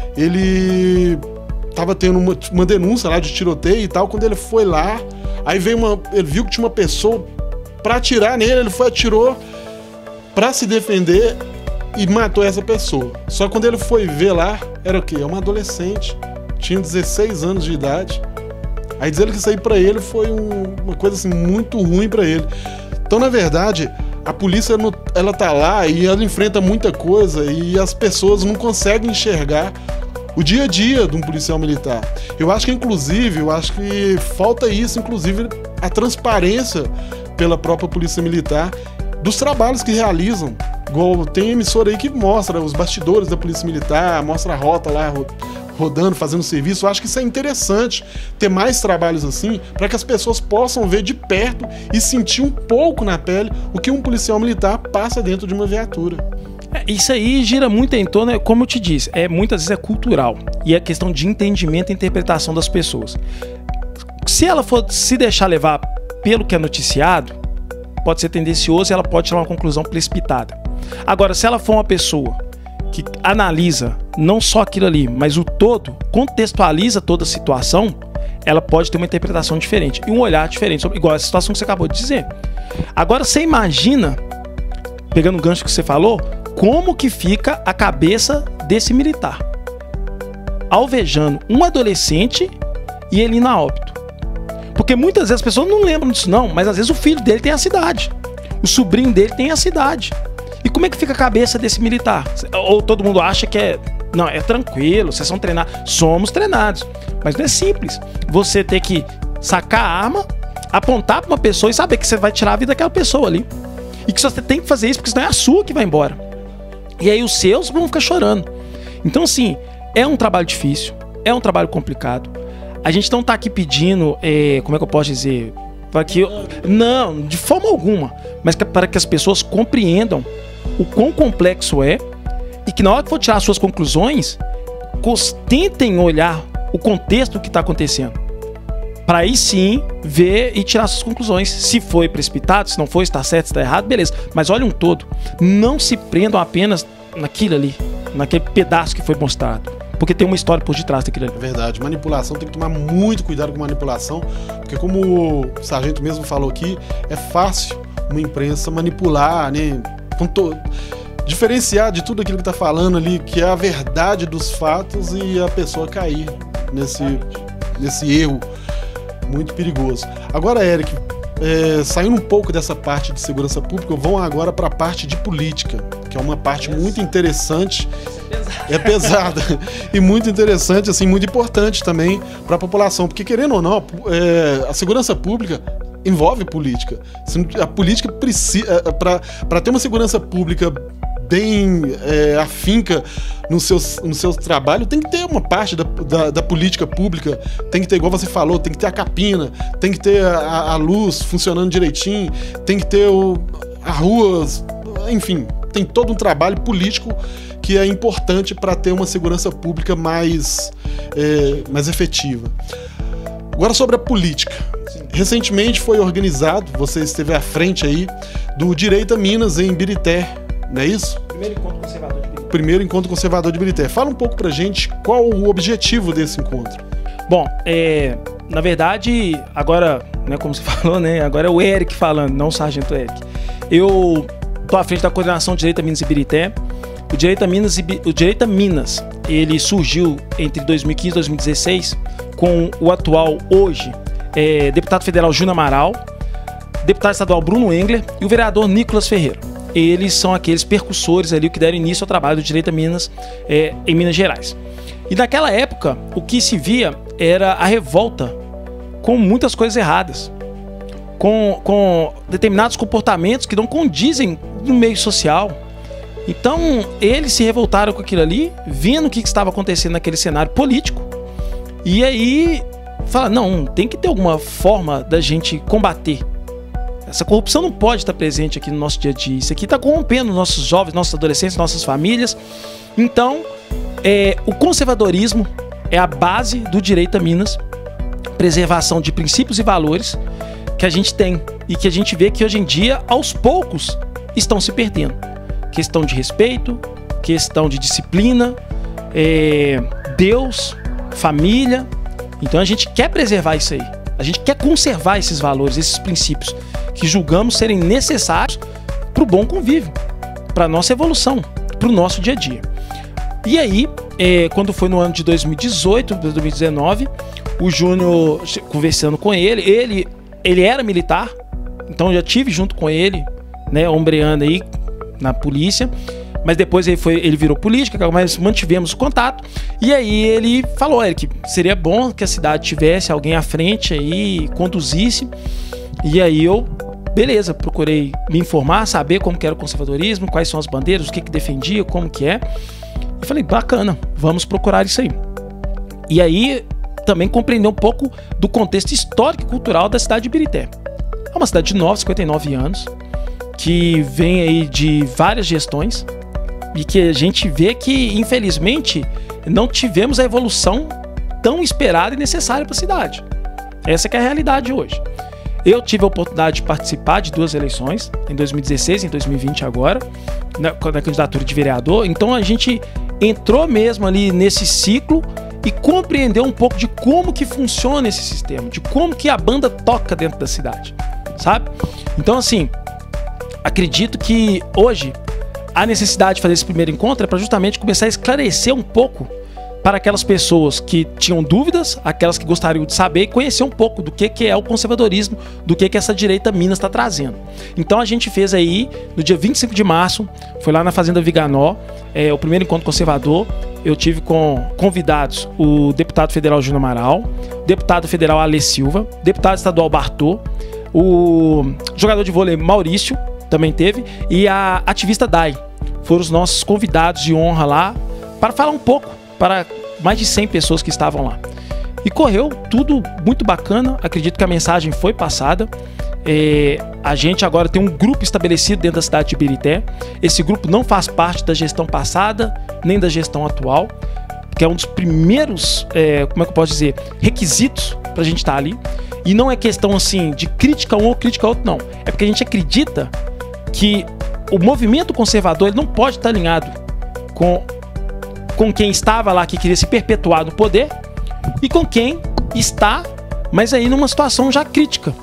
ele tava tendo uma, uma denúncia lá de tiroteio e tal, quando ele foi lá, aí veio uma, ele viu que tinha uma pessoa pra atirar nele, ele foi, atirou pra se defender e matou essa pessoa. Só que quando ele foi ver lá, era o quê? É uma adolescente, tinha dezesseis anos de idade. Aí diz ele que isso aí pra ele foi um, uma coisa assim muito ruim pra ele. Então, na verdade, a polícia ela tá lá e ela enfrenta muita coisa e as pessoas não conseguem enxergar o dia a dia de um policial militar. Eu acho que, inclusive, eu acho que falta isso, inclusive, a transparência pela própria polícia militar dos trabalhos que realizam. Igual tem emissora aí que mostra os bastidores da polícia militar, mostra a rota lá rodando, fazendo serviço. Eu acho que isso é interessante, ter mais trabalhos assim, para que as pessoas possam ver de perto e sentir um pouco na pele o que um policial militar passa dentro de uma viatura. É, isso aí gira muito em torno, como eu te disse, é, muitas vezes é cultural e é questão de entendimento e interpretação das pessoas. Se ela for se deixar levar pelo que é noticiado, pode ser tendencioso e ela pode tirar uma conclusão precipitada. Agora, se ela for uma pessoa que analisa não só aquilo ali, mas o todo, contextualiza toda a situação, ela pode ter uma interpretação diferente e um olhar diferente, sobre, igual a situação que você acabou de dizer. Agora, você imagina, pegando o gancho que você falou, como que fica a cabeça desse militar alvejando um adolescente e ele na óbito. Porque muitas vezes as pessoas não lembram disso não, mas às vezes o filho dele tem a cidade, o sobrinho dele tem a cidade. E como é que fica a cabeça desse militar? Ou todo mundo acha que é... Não, é tranquilo, vocês são treinados. Somos treinados. Mas não é simples. Você ter que sacar a arma, apontar para uma pessoa e saber que você vai tirar a vida daquela pessoa ali. E que você tem que fazer isso porque senão é a sua que vai embora. E aí os seus vão ficar chorando. Então, assim, é um trabalho difícil, é um trabalho complicado. A gente não tá aqui pedindo, é, como é que eu posso dizer... Para que eu, não, de forma alguma. Mas que, para que as pessoas compreendam o quão complexo é e que na hora que for tirar as suas conclusões, tentem olhar o contexto do que está acontecendo. Para aí sim ver e tirar suas conclusões. Se foi precipitado, se não foi, se está certo, se está errado, beleza. Mas olhem um todo. Não se prendam apenas naquilo ali, naquele pedaço que foi mostrado. Porque tem uma história por detrás daquilo ali. É verdade. Manipulação, tem que tomar muito cuidado com manipulação. Porque como o sargento mesmo falou aqui, é fácil uma imprensa manipular, né? To... diferenciar de tudo aquilo que está falando ali, que é a verdade dos fatos, e a pessoa cair nesse, nesse erro muito perigoso. Agora, Eric, é, saindo um pouco dessa parte de segurança pública, vamos agora para a parte de política, que é uma parte muito interessante. É pesada e muito interessante, assim, muito importante também para a população, porque querendo ou não, é, a segurança pública envolve política. A política precisa, para ter uma segurança pública bem é, afinca no seu, no seu trabalho, tem que ter uma parte da, da, da política pública, tem que ter, igual você falou, tem que ter a capina, tem que ter a, a luz funcionando direitinho, tem que ter o, a rua, enfim, tem todo um trabalho político que é importante para ter uma segurança pública mais, é, mais efetiva. Agora sobre a política. Recentemente foi organizado, você esteve à frente aí, do Direita Minas em Ibirité, não é isso? Primeiro encontro conservador de Ibirité. Primeiro encontro conservador de Ibirité. Fala um pouco pra gente qual o objetivo desse encontro. Bom, é, na verdade, agora, né, como você falou, né, agora é o Eric falando, não o Sargento Eric. Eu tô à frente da coordenação Direita Minas e Ibirité. O Direita Minas, o Direita Minas, ele surgiu entre dois mil e quinze e dois mil e dezesseis com o atual, hoje, é, deputado federal Júnior Amaral, deputado estadual Bruno Engler e o vereador Nicolas Ferreira. Eles são aqueles percussores ali que deram início ao trabalho do Direita Minas é, em Minas Gerais. E naquela época, o que se via era a revolta com muitas coisas erradas, com, com determinados comportamentos que não condizem no meio social. Então, eles se revoltaram com aquilo ali, vendo o que estava acontecendo naquele cenário político, e aí falaram, não, tem que ter alguma forma da gente combater. Essa corrupção não pode estar presente aqui no nosso dia a dia. Isso aqui está corrompendo nossos jovens, nossos adolescentes, nossas famílias. Então, é, o conservadorismo é a base do Direita Minas, preservação de princípios e valores que a gente tem e que a gente vê que hoje em dia, aos poucos, estão se perdendo. Questão de respeito, questão de disciplina, é, Deus, família. Então a gente quer preservar isso aí. A gente quer conservar esses valores, esses princípios que julgamos serem necessários para o bom convívio, para a nossa evolução, para o nosso dia a dia. E aí, é, quando foi no ano de dois mil e dezoito, dois mil e dezenove, o Júnior, conversando com ele, ele, ele era militar, então eu já tive junto com ele, né, ombreando aí na polícia, mas depois ele, foi, ele virou política, mas mantivemos o contato, e aí ele falou, Eric, seria bom que a cidade tivesse alguém à frente aí, conduzisse, e aí eu, beleza, procurei me informar, saber como que era o conservadorismo, quais são as bandeiras, o que que defendia, como que é, e falei, bacana, vamos procurar isso aí. E aí também compreender um pouco do contexto histórico e cultural da cidade de Ibirité. É uma cidade de nova, cinquenta e nove anos, que vem aí de várias gestões e que a gente vê que, infelizmente, não tivemos a evolução tão esperada e necessária para a cidade. Essa que é a realidade hoje. Eu tive a oportunidade de participar de duas eleições, em dois mil e dezesseis e em dois mil e vinte agora, na, na candidatura de vereador. Então a gente entrou mesmo ali nesse ciclo e compreendeu um pouco de como que funciona esse sistema, de como que a banda toca dentro da cidade, sabe? Então assim, acredito que hoje a necessidade de fazer esse primeiro encontro é para justamente começar a esclarecer um pouco para aquelas pessoas que tinham dúvidas, aquelas que gostariam de saber e conhecer um pouco do que, que é o conservadorismo, do que, que essa direita Minas está trazendo. Então a gente fez aí, no dia vinte e cinco de março, foi lá na Fazenda Viganó, é, o primeiro encontro conservador. Eu tive com convidados o deputado federal Júnior Amaral, deputado federal Ale Silva, deputado estadual Bartô, o jogador de vôlei Maurício também teve, e a ativista Dai. Foram os nossos convidados de honra lá para falar um pouco para mais de cem pessoas que estavam lá. E correu tudo muito bacana, acredito que a mensagem foi passada. É, a gente agora tem um grupo estabelecido dentro da cidade de Ibirité. Esse grupo não faz parte da gestão passada, nem da gestão atual, que é um dos primeiros, é, como é que eu posso dizer, requisitos para a gente estar ali. E não é questão assim de crítica um ou crítica outro, não. É porque a gente acredita que o movimento conservador ele não pode estar alinhado com com quem estava lá, que queria se perpetuar no poder, e com quem está, mas aí numa situação já crítica,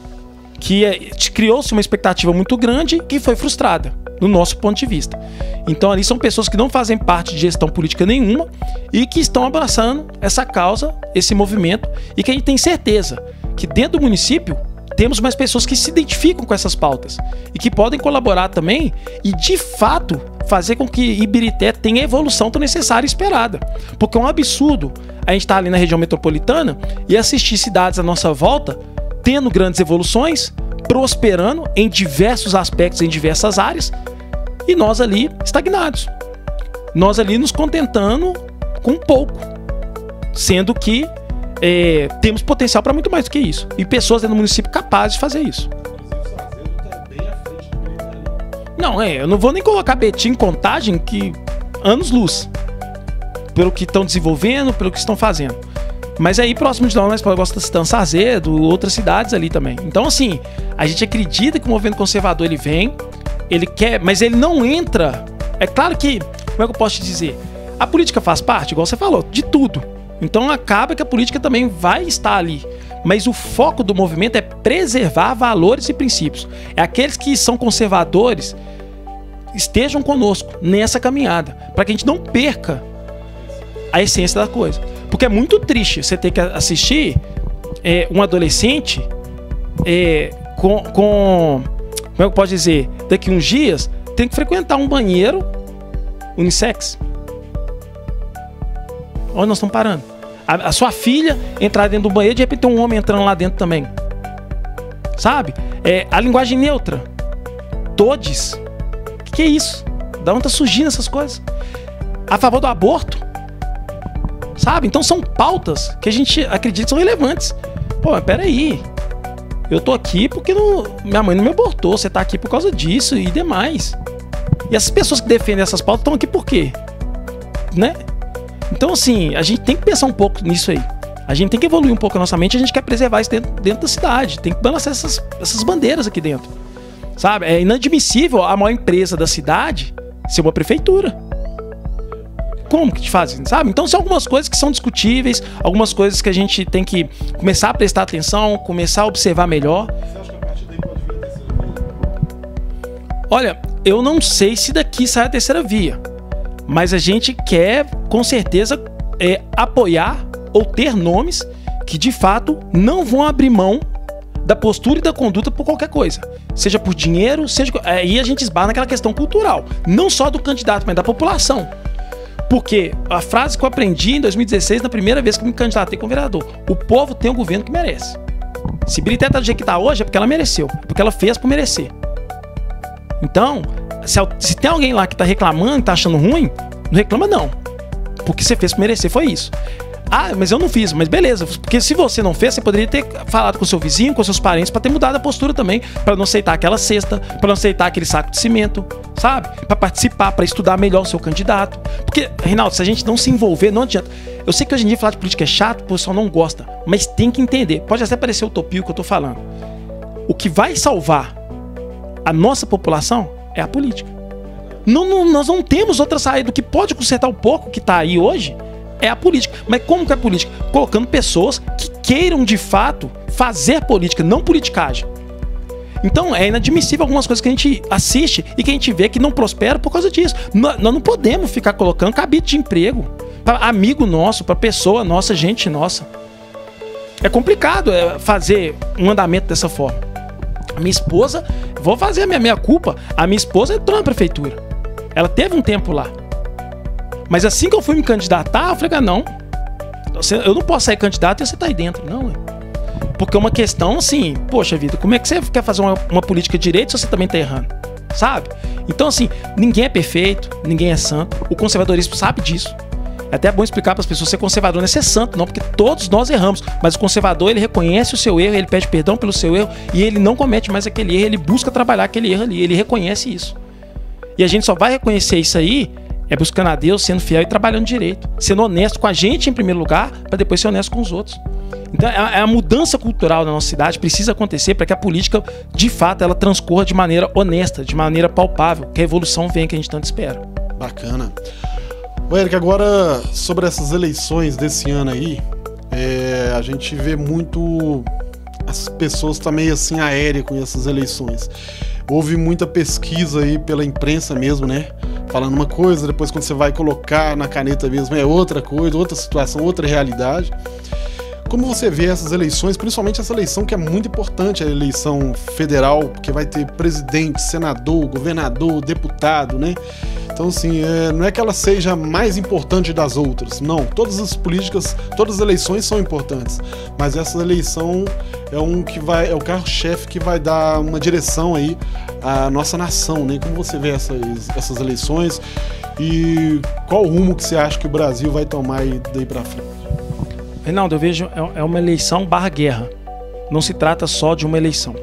que é, criou-se uma expectativa muito grande que foi frustrada, no nosso ponto de vista. Então ali são pessoas que não fazem parte de gestão política nenhuma e que estão abraçando essa causa, esse movimento, e que a gente tem certeza que dentro do município temos mais pessoas que se identificam com essas pautas e que podem colaborar também e, de fato, fazer com que Ibirité tenha a evolução tão necessária e esperada. Porque é um absurdo a gente estar ali na região metropolitana e assistir cidades à nossa volta tendo grandes evoluções, prosperando em diversos aspectos, em diversas áreas, e nós ali estagnados. Nós ali nos contentando com pouco, sendo que é, temos potencial para muito mais do que isso. E pessoas dentro do município capazes de fazer isso. Não, é, eu não vou nem colocar Betim em Contagem, que anos-luz, pelo que estão desenvolvendo, pelo que estão fazendo. Mas aí, próximo de nós, nós gosta de citar Sarzedo, outras cidades ali também. Então, assim, a gente acredita que o movimento conservador, ele vem, ele quer, mas ele não entra. É claro que, como é que eu posso te dizer? A política faz parte, igual você falou, de tudo. Então, acaba que a política também vai estar ali. Mas o foco do movimento é preservar valores e princípios. É aqueles que são conservadores estejam conosco nessa caminhada, para que a gente não perca a essência da coisa. Porque é muito triste você ter que assistir é, um adolescente é, com, com... Como é que eu posso dizer? Daqui uns dias, tem que frequentar um banheiro unissex. Onde nós estamos parando? A, a sua filha entrar dentro do banheiro, de repente tem um homem entrando lá dentro também. Sabe? É, a linguagem neutra. Todes. O que, que é isso? Da onde tá surgindo essas coisas? A favor do aborto. Sabe? Então são pautas que a gente acredita que são relevantes. Pô, mas peraí. Eu tô aqui porque não, minha mãe não me abortou. Você tá aqui por causa disso e demais. E essas pessoas que defendem essas pautas estão aqui por quê? Né? Então, assim, a gente tem que pensar um pouco nisso aí. A gente tem que evoluir um pouco a nossa mente. A gente quer preservar isso dentro, dentro da cidade. Tem que balançar essas, essas bandeiras aqui dentro. Sabe? É inadmissível a maior empresa da cidade ser uma prefeitura. Como que te fazem, sabe? Então são algumas coisas que são discutíveis, algumas coisas que a gente tem que começar a prestar atenção, começar a observar melhor. Você acha que a partir daí pode vir a terceira via? Olha, eu não sei se daqui sai a terceira via, mas a gente quer, com certeza, é, apoiar ou ter nomes que, de fato, não vão abrir mão da postura e da conduta por qualquer coisa. Seja por dinheiro, seja... Aí a gente esbarra naquela questão cultural. Não só do candidato, mas da população. Porque a frase que eu aprendi em dois mil e dezesseis, na primeira vez que me candidatei como vereador: o povo tem o governo que merece. Se Birité tá do jeito que tá hoje, é porque ela mereceu. É porque ela fez por merecer. Então, se, se tem alguém lá que tá reclamando, tá achando ruim, não reclama não. Porque você fez por merecer, foi isso. Ah, mas eu não fiz, mas beleza. Porque se você não fez, você poderia ter falado com seu vizinho, com seus parentes, para ter mudado a postura também, para não aceitar aquela cesta, para não aceitar aquele saco de cimento, sabe? Para participar, para estudar melhor o seu candidato. Porque, Reinaldo, se a gente não se envolver, não adianta. Eu sei que hoje em dia falar de política é chato, o pessoal não gosta, mas tem que entender. Pode até parecer utopia o que eu tô falando. O que vai salvar a nossa população é a política. Não, não, nós não temos outra saída. O que pode consertar o pouco que tá aí hoje é a política. Mas como que é a política? Colocando pessoas que queiram, de fato, fazer política, não politicagem. Então, é inadmissível algumas coisas que a gente assiste e que a gente vê que não prosperam por causa disso. Nós não podemos ficar colocando cabide de emprego para amigo nosso, para pessoa nossa, gente nossa. É complicado fazer um andamento dessa forma. A minha esposa, vou fazer a minha, minha culpa, a minha esposa entrou na prefeitura. Ela teve um tempo lá. Mas assim que eu fui me candidatar, eu falei, ah, não, eu não posso sair candidato e você tá aí dentro, não. Porque é uma questão assim, poxa vida, como é que você quer fazer uma, uma política de direito se você também tá errando? Sabe? Então assim, ninguém é perfeito, ninguém é santo, o conservadorismo sabe disso. É até bom explicar para as pessoas, ser conservador não é ser santo, não, porque todos nós erramos, mas o conservador, ele reconhece o seu erro, ele pede perdão pelo seu erro e ele não comete mais aquele erro, ele busca trabalhar aquele erro ali, ele reconhece isso. E a gente só vai reconhecer isso aí é buscando a Deus, sendo fiel e trabalhando direito. Sendo honesto com a gente em primeiro lugar, para depois ser honesto com os outros. Então a, a mudança cultural da nossa cidade precisa acontecer para que a política, de fato, ela transcorra de maneira honesta, de maneira palpável, que a evolução venha que a gente tanto espera. Bacana. Ô, Eric, agora sobre essas eleições desse ano aí, é, a gente vê muito... As pessoas estão meio assim aéreas com essas eleições. Houve muita pesquisa aí pela imprensa mesmo, né? Falando uma coisa, depois quando você vai colocar na caneta mesmo é outra coisa, outra situação, outra realidade. Como você vê essas eleições, principalmente essa eleição que é muito importante, a eleição federal, porque vai ter presidente, senador, governador, deputado, né? Então, assim, é, não é que ela seja mais importante das outras, não. Todas as políticas, todas as eleições são importantes, mas essa eleição é um que vai, é o carro-chefe que vai dar uma direção aí a nossa nação, né? Como você vê essas, essas eleições e qual o rumo que você acha que o Brasil vai tomar daí para frente? Reinaldo, eu vejo é uma eleição barra guerra. Não se trata só de uma eleição.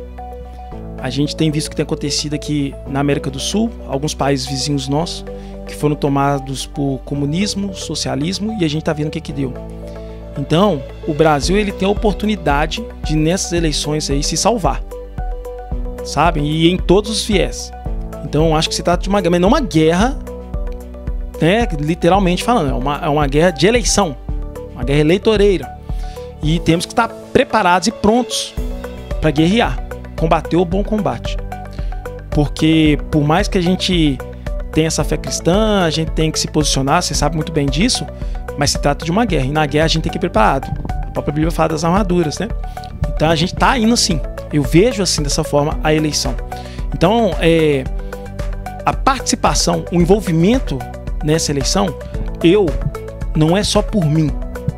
A gente tem visto o que tem acontecido aqui na América do Sul, alguns países vizinhos nossos, que foram tomados por comunismo, socialismo, e a gente está vendo o que que deu. Então, o Brasil ele tem a oportunidade de, nessas eleições aí, se salvar. Sabe? E em todos os viés. Então, acho que se trata de uma guerra, mas não uma guerra, né, literalmente falando, é uma, é uma guerra de eleição, uma guerra eleitoreira. E temos que estar preparados e prontos para guerrear, combater o bom combate. Porque, por mais que a gente tenha essa fé cristã, a gente tem que se posicionar, você sabe muito bem disso, mas se trata de uma guerra, e na guerra a gente tem que ir preparado. A própria Bíblia fala das armaduras, né? Então a gente tá indo assim, eu vejo assim dessa forma a eleição. Então, é, a participação, o envolvimento nessa eleição, eu, não é só por mim,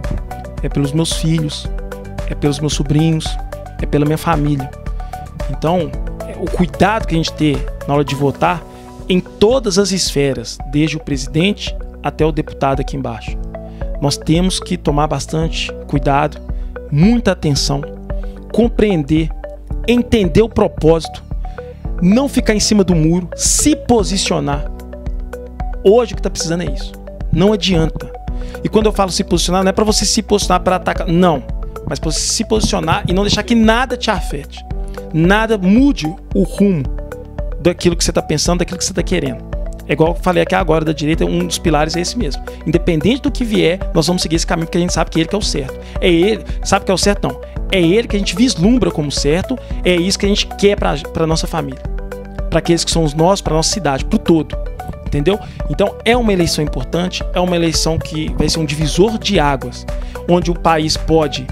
é pelos meus filhos, é pelos meus sobrinhos, é pela minha família. Então, o cuidado que a gente tem na hora de votar, em todas as esferas, desde o presidente até o deputado aqui embaixo. Nós temos que tomar bastante cuidado, muita atenção, compreender, entender o propósito, não ficar em cima do muro, se posicionar. Hoje o que está precisando é isso. Não adianta. E quando eu falo se posicionar, não é para você se posicionar para atacar, não. Mas para você se posicionar e não deixar que nada te afete. Nada mude o rumo daquilo que você está pensando, daquilo que você está querendo. É igual eu falei aqui agora da direita, um dos pilares é esse mesmo. Independente do que vier, nós vamos seguir esse caminho porque a gente sabe que ele que é o certo. É ele, sabe que é o certo não. É ele que a gente vislumbra como certo, é isso que a gente quer para a nossa família. Para aqueles que são os nossos, para a nossa cidade, para o todo. Entendeu? Então é uma eleição importante, é uma eleição que vai ser um divisor de águas, onde o país pode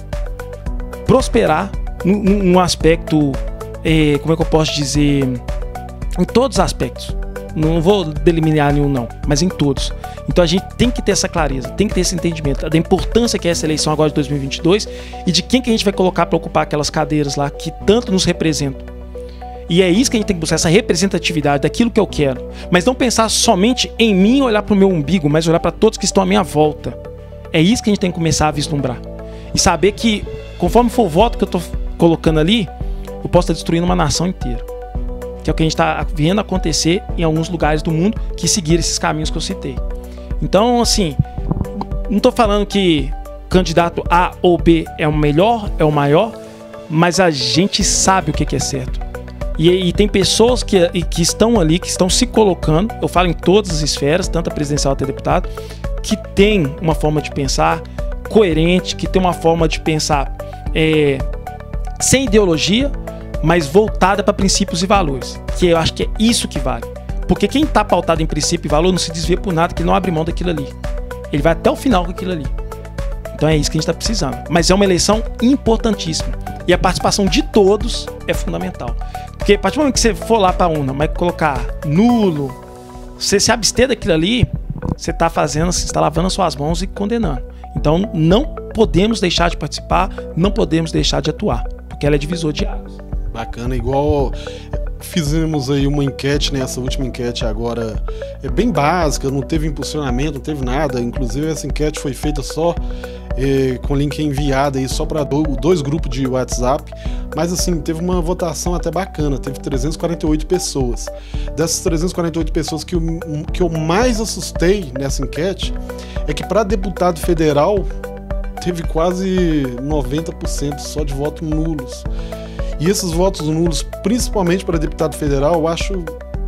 prosperar num, num aspecto, é, como é que eu posso dizer, em todos os aspectos. Não vou delimitar nenhum não, mas em todos. Então a gente tem que ter essa clareza, tem que ter esse entendimento da importância que é essa eleição agora de dois mil e vinte e dois e de quem que a gente vai colocar para ocupar aquelas cadeiras lá que tanto nos representam. E é isso que a gente tem que buscar, essa representatividade daquilo que eu quero. Mas não pensar somente em mim, olhar para o meu umbigo, mas olhar para todos que estão à minha volta. É isso que a gente tem que começar a vislumbrar. E saber que, conforme for o voto que eu estou colocando ali, eu posso estar destruindo uma nação inteira. Que é o que a gente está vendo acontecer em alguns lugares do mundo que seguiram esses caminhos que eu citei. Então, assim, não estou falando que candidato A ou B é o melhor, é o maior, mas a gente sabe o que é certo. E, e tem pessoas que, que estão ali, que estão se colocando, eu falo em todas as esferas, tanto a presidencial até deputado, que tem uma forma de pensar coerente, que tem uma forma de pensar é, sem ideologia, mas voltada para princípios e valores, que eu acho que é isso que vale. Porque quem está pautado em princípio e valor não se desvia por nada, que ele não abre mão daquilo ali. Ele vai até o final com aquilo ali. Então é isso que a gente está precisando. Mas é uma eleição importantíssima. E a participação de todos é fundamental. Porque a partir do momento que você for lá para a urna, mas colocar nulo, você se abster daquilo ali, você está fazendo, você está lavando as suas mãos e condenando. Então não podemos deixar de participar, não podemos deixar de atuar, porque ela é divisor de águas. Bacana, igual fizemos aí uma enquete, né? Essa última enquete agora é bem básica, não teve impulsionamento, não teve nada. Inclusive essa enquete foi feita só é, com link enviado aí só para do, dois grupos de WhatsApp, mas assim, teve uma votação até bacana, teve trezentas e quarenta e oito pessoas. Dessas trezentas e quarenta e oito pessoas que eu, que eu mais assustei nessa enquete é que para deputado federal teve quase noventa por cento só de votos nulos. E esses votos nulos, principalmente para deputado federal, eu acho...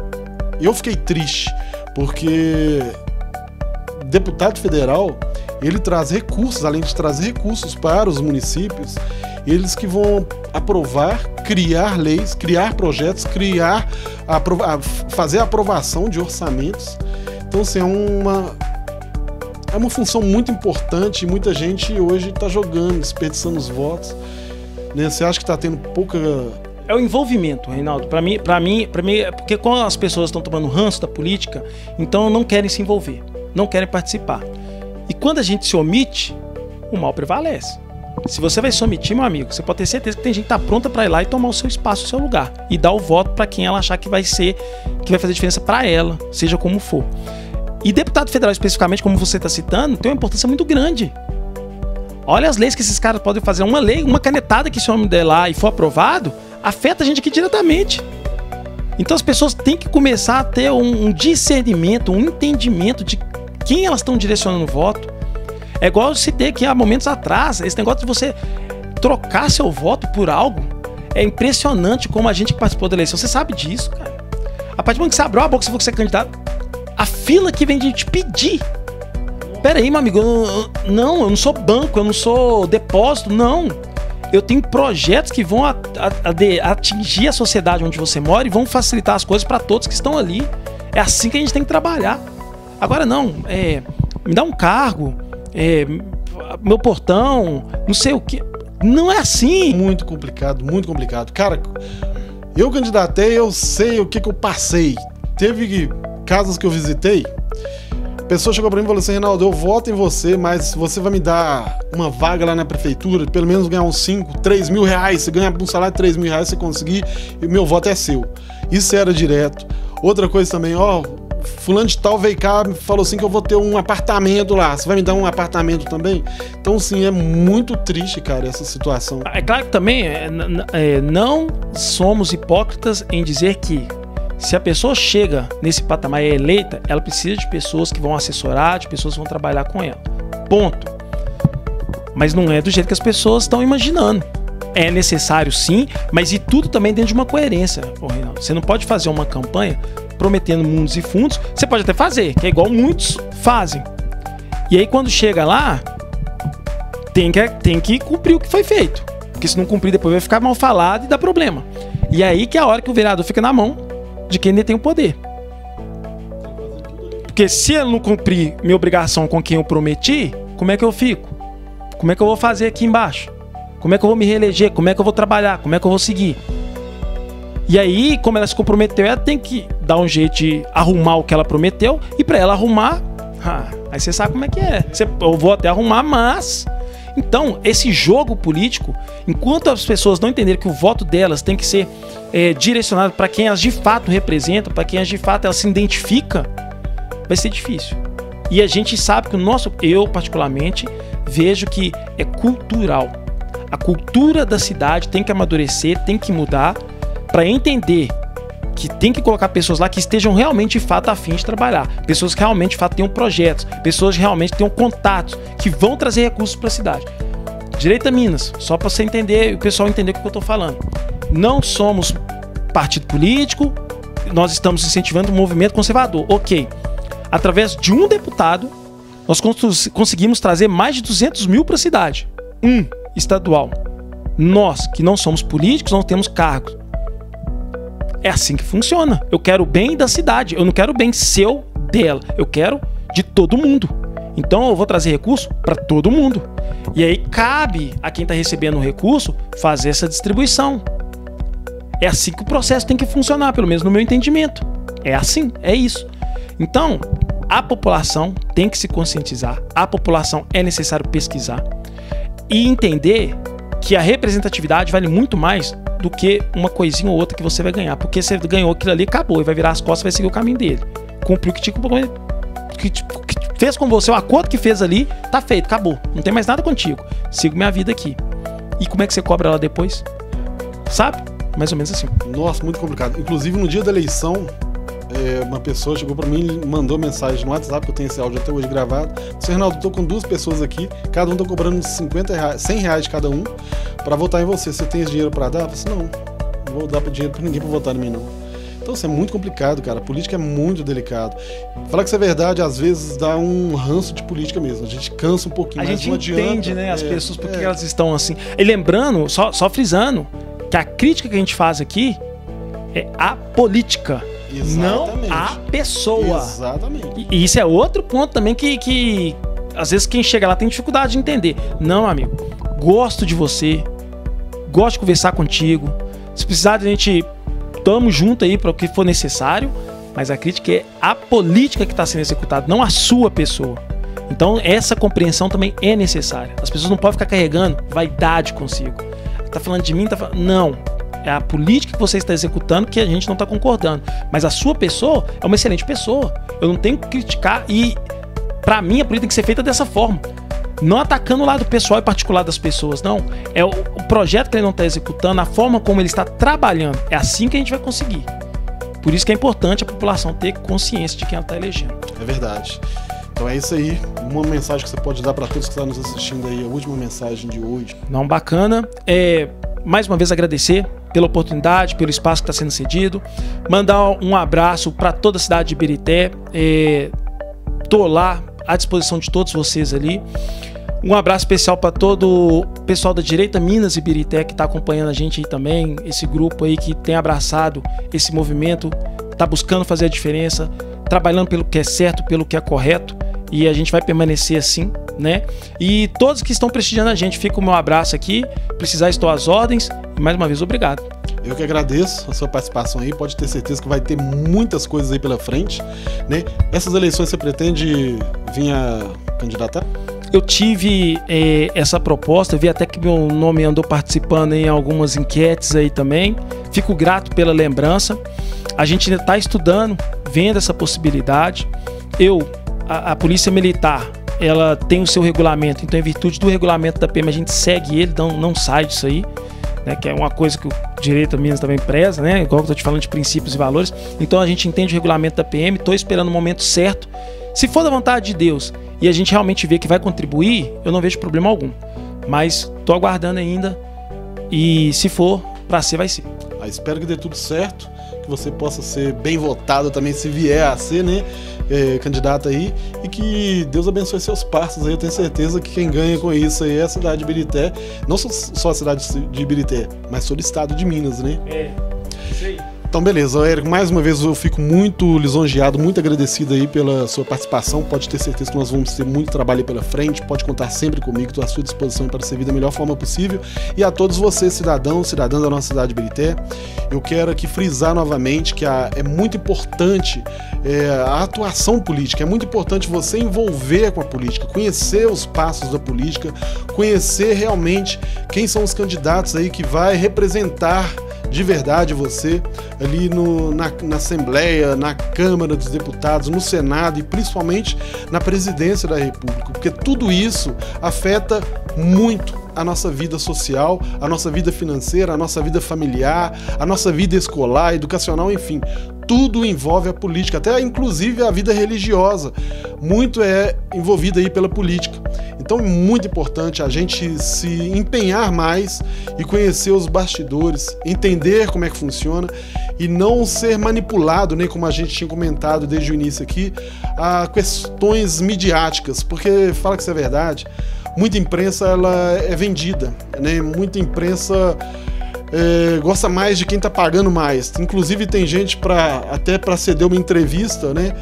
Eu fiquei triste, porque deputado federal, ele traz recursos, além de trazer recursos para os municípios, eles que vão aprovar, criar leis, criar projetos, criar, aprova- fazer a aprovação de orçamentos. Então, assim, é uma... É uma função muito importante e muita gente hoje está jogando, desperdiçando os votos. Né? Você acha que está tendo pouca... É o envolvimento, Reinaldo. Para mim, para mim, para mim, é porque quando as pessoas estão tomando ranço da política, então não querem se envolver, não querem participar. E quando a gente se omite, o mal prevalece. Se você vai se omitir, meu amigo, você pode ter certeza que tem gente que tá pronta para ir lá e tomar o seu espaço, o seu lugar. E dar o voto para quem ela achar que vai ser, que vai fazer diferença para ela, seja como for. E deputado federal especificamente, como você está citando, tem uma importância muito grande. Olha as leis que esses caras podem fazer. Uma lei, uma canetada que esse homem der lá e for aprovado, afeta a gente aqui diretamente. Então as pessoas têm que começar a ter um, um discernimento, um entendimento de quem elas estão direcionando o voto. É igual eu citei aqui há momentos atrás, esse negócio de você trocar seu voto por algo. É impressionante como a gente que participou da eleição, você sabe disso, cara. A partir do momento que você abriu a boca, você falou que você é candidato, a fila que vem de te pedir. Pera aí, meu amigo, eu, não, eu não sou banco, eu não sou depósito, não. Eu tenho projetos que vão a, a, a de, atingir a sociedade onde você mora e vão facilitar as coisas para todos que estão ali. É assim que a gente tem que trabalhar. Agora não, é, me dá um cargo, é, meu portão, não sei o que. Não é assim. Muito complicado, muito complicado. Cara, eu candidatei, eu sei o que, que eu passei. Teve casas que eu visitei, a pessoa chegou pra mim e falou assim: Reinaldo, eu voto em você, mas você vai me dar uma vaga lá na prefeitura, pelo menos ganhar uns cinco, três mil reais. Você ganha um salário de três mil reais, você conseguir, e meu voto é seu. Isso era direto. Outra coisa também, ó, fulano de tal veio cá e falou assim que eu vou ter um apartamento lá. Você vai me dar um apartamento também? Então, sim, é muito triste, cara, essa situação. É claro que também é, é, não somos hipócritas em dizer que se a pessoa chega nesse patamar e é eleita, ela precisa de pessoas que vão assessorar, de pessoas que vão trabalhar com ela. Ponto. Mas não é do jeito que as pessoas estão imaginando. É necessário sim, mas e tudo também dentro de uma coerência. Pô, Reinaldo, você não pode fazer uma campanha prometendo mundos e fundos. Você pode até fazer, que é igual muitos fazem. E aí quando chega lá, tem que, tem que cumprir o que foi feito. Porque se não cumprir, depois vai ficar mal falado e dá problema. E aí que é a hora que o vereador fica na mão de quem detém o poder. Porque se eu não cumprir minha obrigação com quem eu prometi, como é que eu fico? Como é que eu vou fazer aqui embaixo? Como é que eu vou me reeleger? Como é que eu vou trabalhar? Como é que eu vou seguir? E aí, como ela se comprometeu, ela tem que dar um jeito de arrumar o que ela prometeu. E para ela arrumar, ah, aí você sabe como é que é. Você, eu vou até arrumar, mas... Então, esse jogo político, enquanto as pessoas não entenderem que o voto delas tem que ser é, direcionado para quem elas de fato representam, para quem elas de fato elas se identificam, vai ser difícil. E a gente sabe que o nosso, eu particularmente, vejo que é cultural. A cultura da cidade tem que amadurecer, tem que mudar, para entender que tem que colocar pessoas lá que estejam realmente de fato a fim de trabalhar, pessoas que realmente de fato tenham projetos, pessoas que realmente tenham contatos, que vão trazer recursos para a cidade. Direita Minas, só para você entender, o pessoal entender o que eu estou falando. Não somos partido político, nós estamos incentivando um movimento conservador. Ok, através de um deputado, nós conseguimos trazer mais de duzentos mil para a cidade. Um estadual. Nós, que não somos políticos, não temos cargos. É assim que funciona. Eu quero o bem da cidade. Eu não quero o bem seu, dela. Eu quero de todo mundo. Então eu vou trazer recurso para todo mundo. E aí cabe a quem está recebendo o recurso fazer essa distribuição. É assim que o processo tem que funcionar, pelo menos no meu entendimento. É assim, é isso. Então, a população tem que se conscientizar. A população é necessário pesquisar e entender que a representatividade vale muito mais do que uma coisinha ou outra que você vai ganhar. Porque você ganhou aquilo ali, acabou. E vai virar as costas e vai seguir o caminho dele. Cumpriu o que, te, que, te, que fez com você, o acordo que fez ali, tá feito, acabou. Não tem mais nada contigo. Sigo minha vida aqui. E como é que você cobra ela depois? Sabe? Mais ou menos assim. Nossa, muito complicado. Inclusive, no dia da eleição, é, uma pessoa chegou pra mim e mandou mensagem no WhatsApp, que eu tenho esse áudio até hoje gravado. Disse: Reinaldo, tô com duas pessoas aqui, cada um tá cobrando cinquenta reais, cem reais de cada um pra votar em você. Você tem esse dinheiro pra dar? Eu falei assim: não, não vou dar dinheiro pra ninguém pra votar em mim, não. Então isso é muito complicado, cara. A política é muito delicado. Falar que isso é verdade, às vezes dá um ranço de política mesmo. A gente cansa um pouquinho, a mas gente não entende, adianta, né, as é, pessoas, porque é. elas estão assim. E lembrando, só, só frisando, que a crítica que a gente faz aqui é a política. Exatamente. Não a pessoa. Exatamente. E, e isso é outro ponto também que, que às vezes quem chega lá tem dificuldade de entender. Não, amigo, gosto de você, gosto de conversar contigo. Se precisar de a gente, tamo junto aí para o que for necessário, mas a crítica é a política que está sendo executada, não a sua pessoa. Então essa compreensão também é necessária. As pessoas não podem ficar carregando vaidade consigo. Tá falando de mim, tá falando... Não. É a política que você está executando que a gente não está concordando. Mas a sua pessoa é uma excelente pessoa. Eu não tenho que criticar e, para mim, a política tem que ser feita dessa forma. Não atacando o lado pessoal e particular das pessoas, não. É o, o projeto que ele não está executando, a forma como ele está trabalhando. É assim que a gente vai conseguir. Por isso que é importante a população ter consciência de quem ela está elegendo. É verdade. Então é isso aí. Uma mensagem que você pode dar para todos que estão nos assistindo aí, a última mensagem de hoje. Não, bacana. É, mais uma vez agradecer pela oportunidade, pelo espaço que está sendo cedido. Mandar um abraço para toda a cidade de Ibirité. Estou é, lá à disposição de todos vocês ali. Um abraço especial para todo o pessoal da Direita Minas Ibirité que está acompanhando a gente aí também. Esse grupo aí que tem abraçado esse movimento, está buscando fazer a diferença, trabalhando pelo que é certo, pelo que é correto. E a gente vai permanecer assim, né? E todos que estão prestigiando a gente, fica o meu abraço aqui. Precisar, estou às ordens. E mais uma vez, obrigado. Eu que agradeço a sua participação aí. Pode ter certeza que vai ter muitas coisas aí pela frente, né? Essas eleições você pretende vir a candidatar? Eu tive é, essa proposta, eu vi até que meu nome andou participando em algumas enquetes aí também. Fico grato pela lembrança. A gente ainda está estudando, vendo essa possibilidade. Eu... A, a Polícia Militar, ela tem o seu regulamento, então em virtude do regulamento da P M a gente segue ele, não, não sai disso aí, né, que é uma coisa que o Direito Minas também preza, né, igual que eu tô te falando de princípios e valores. Então a gente entende o regulamento da P M, estou esperando o momento certo. Se for da vontade de Deus e a gente realmente vê que vai contribuir, eu não vejo problema algum, mas estou aguardando ainda e se for para ser, vai ser. Ah, espero que dê tudo certo, que você possa ser bem votado também, se vier a ser, né, é, candidato aí, e que Deus abençoe seus passos aí. Eu tenho certeza que quem ganha com isso aí é a cidade de Ibirité, não só a cidade de Ibirité, mas todo o estado de Minas, né? É, isso aí. Então, beleza, Érico, mais uma vez eu fico muito lisonjeado, muito agradecido aí pela sua participação. Pode ter certeza que nós vamos ter muito trabalho aí pela frente. Pode contar sempre comigo, estou à sua disposição para servir da melhor forma possível. E a todos vocês, cidadãos, cidadãs da nossa cidade de Ibirité, eu quero aqui frisar novamente que a, é muito importante é, a atuação política. É muito importante você envolver com a política, conhecer os passos da política, conhecer realmente quem são os candidatos aí que vai representar de verdade você ali no, na, na Assembleia, na Câmara dos Deputados, no Senado e principalmente na Presidência da República, porque tudo isso afeta muito a nossa vida social, a nossa vida financeira, a nossa vida familiar, a nossa vida escolar, educacional, enfim, tudo envolve a política, até inclusive a vida religiosa, muito é envolvida aí pela política. Então é muito importante a gente se empenhar mais e conhecer os bastidores, entender como é que funciona e não ser manipulado, né, como a gente tinha comentado desde o início aqui, a questões midiáticas, porque fala que isso é verdade, muita imprensa ela é vendida, né, muita imprensa é, gosta mais de quem está pagando mais, inclusive tem gente para até para ceder uma entrevista, né,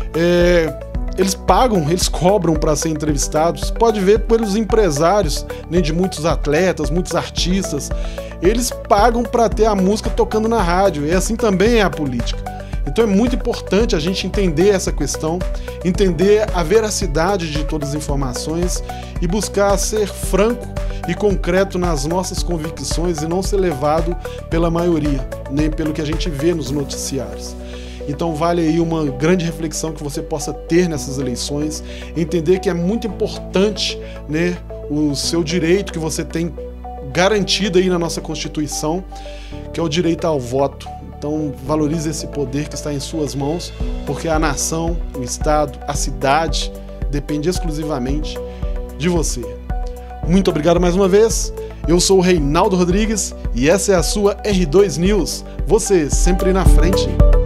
é, eles pagam, eles cobram para ser entrevistados. Pode ver pelos empresários, né, de muitos atletas, muitos artistas. Eles pagam para ter a música tocando na rádio. E assim também é a política. Então é muito importante a gente entender essa questão, entender a veracidade de todas as informações e buscar ser franco e concreto nas nossas convicções e não ser levado pela maioria, nem pelo que a gente vê nos noticiários. Então vale aí uma grande reflexão que você possa ter nessas eleições, entender que é muito importante, né, o seu direito que você tem garantido aí na nossa Constituição, que é o direito ao voto. Então valorize esse poder que está em suas mãos, porque a nação, o estado, a cidade depende exclusivamente de você. Muito obrigado mais uma vez. Eu sou o Reinaldo Rodrigues e essa é a sua R dois News. Você sempre na frente.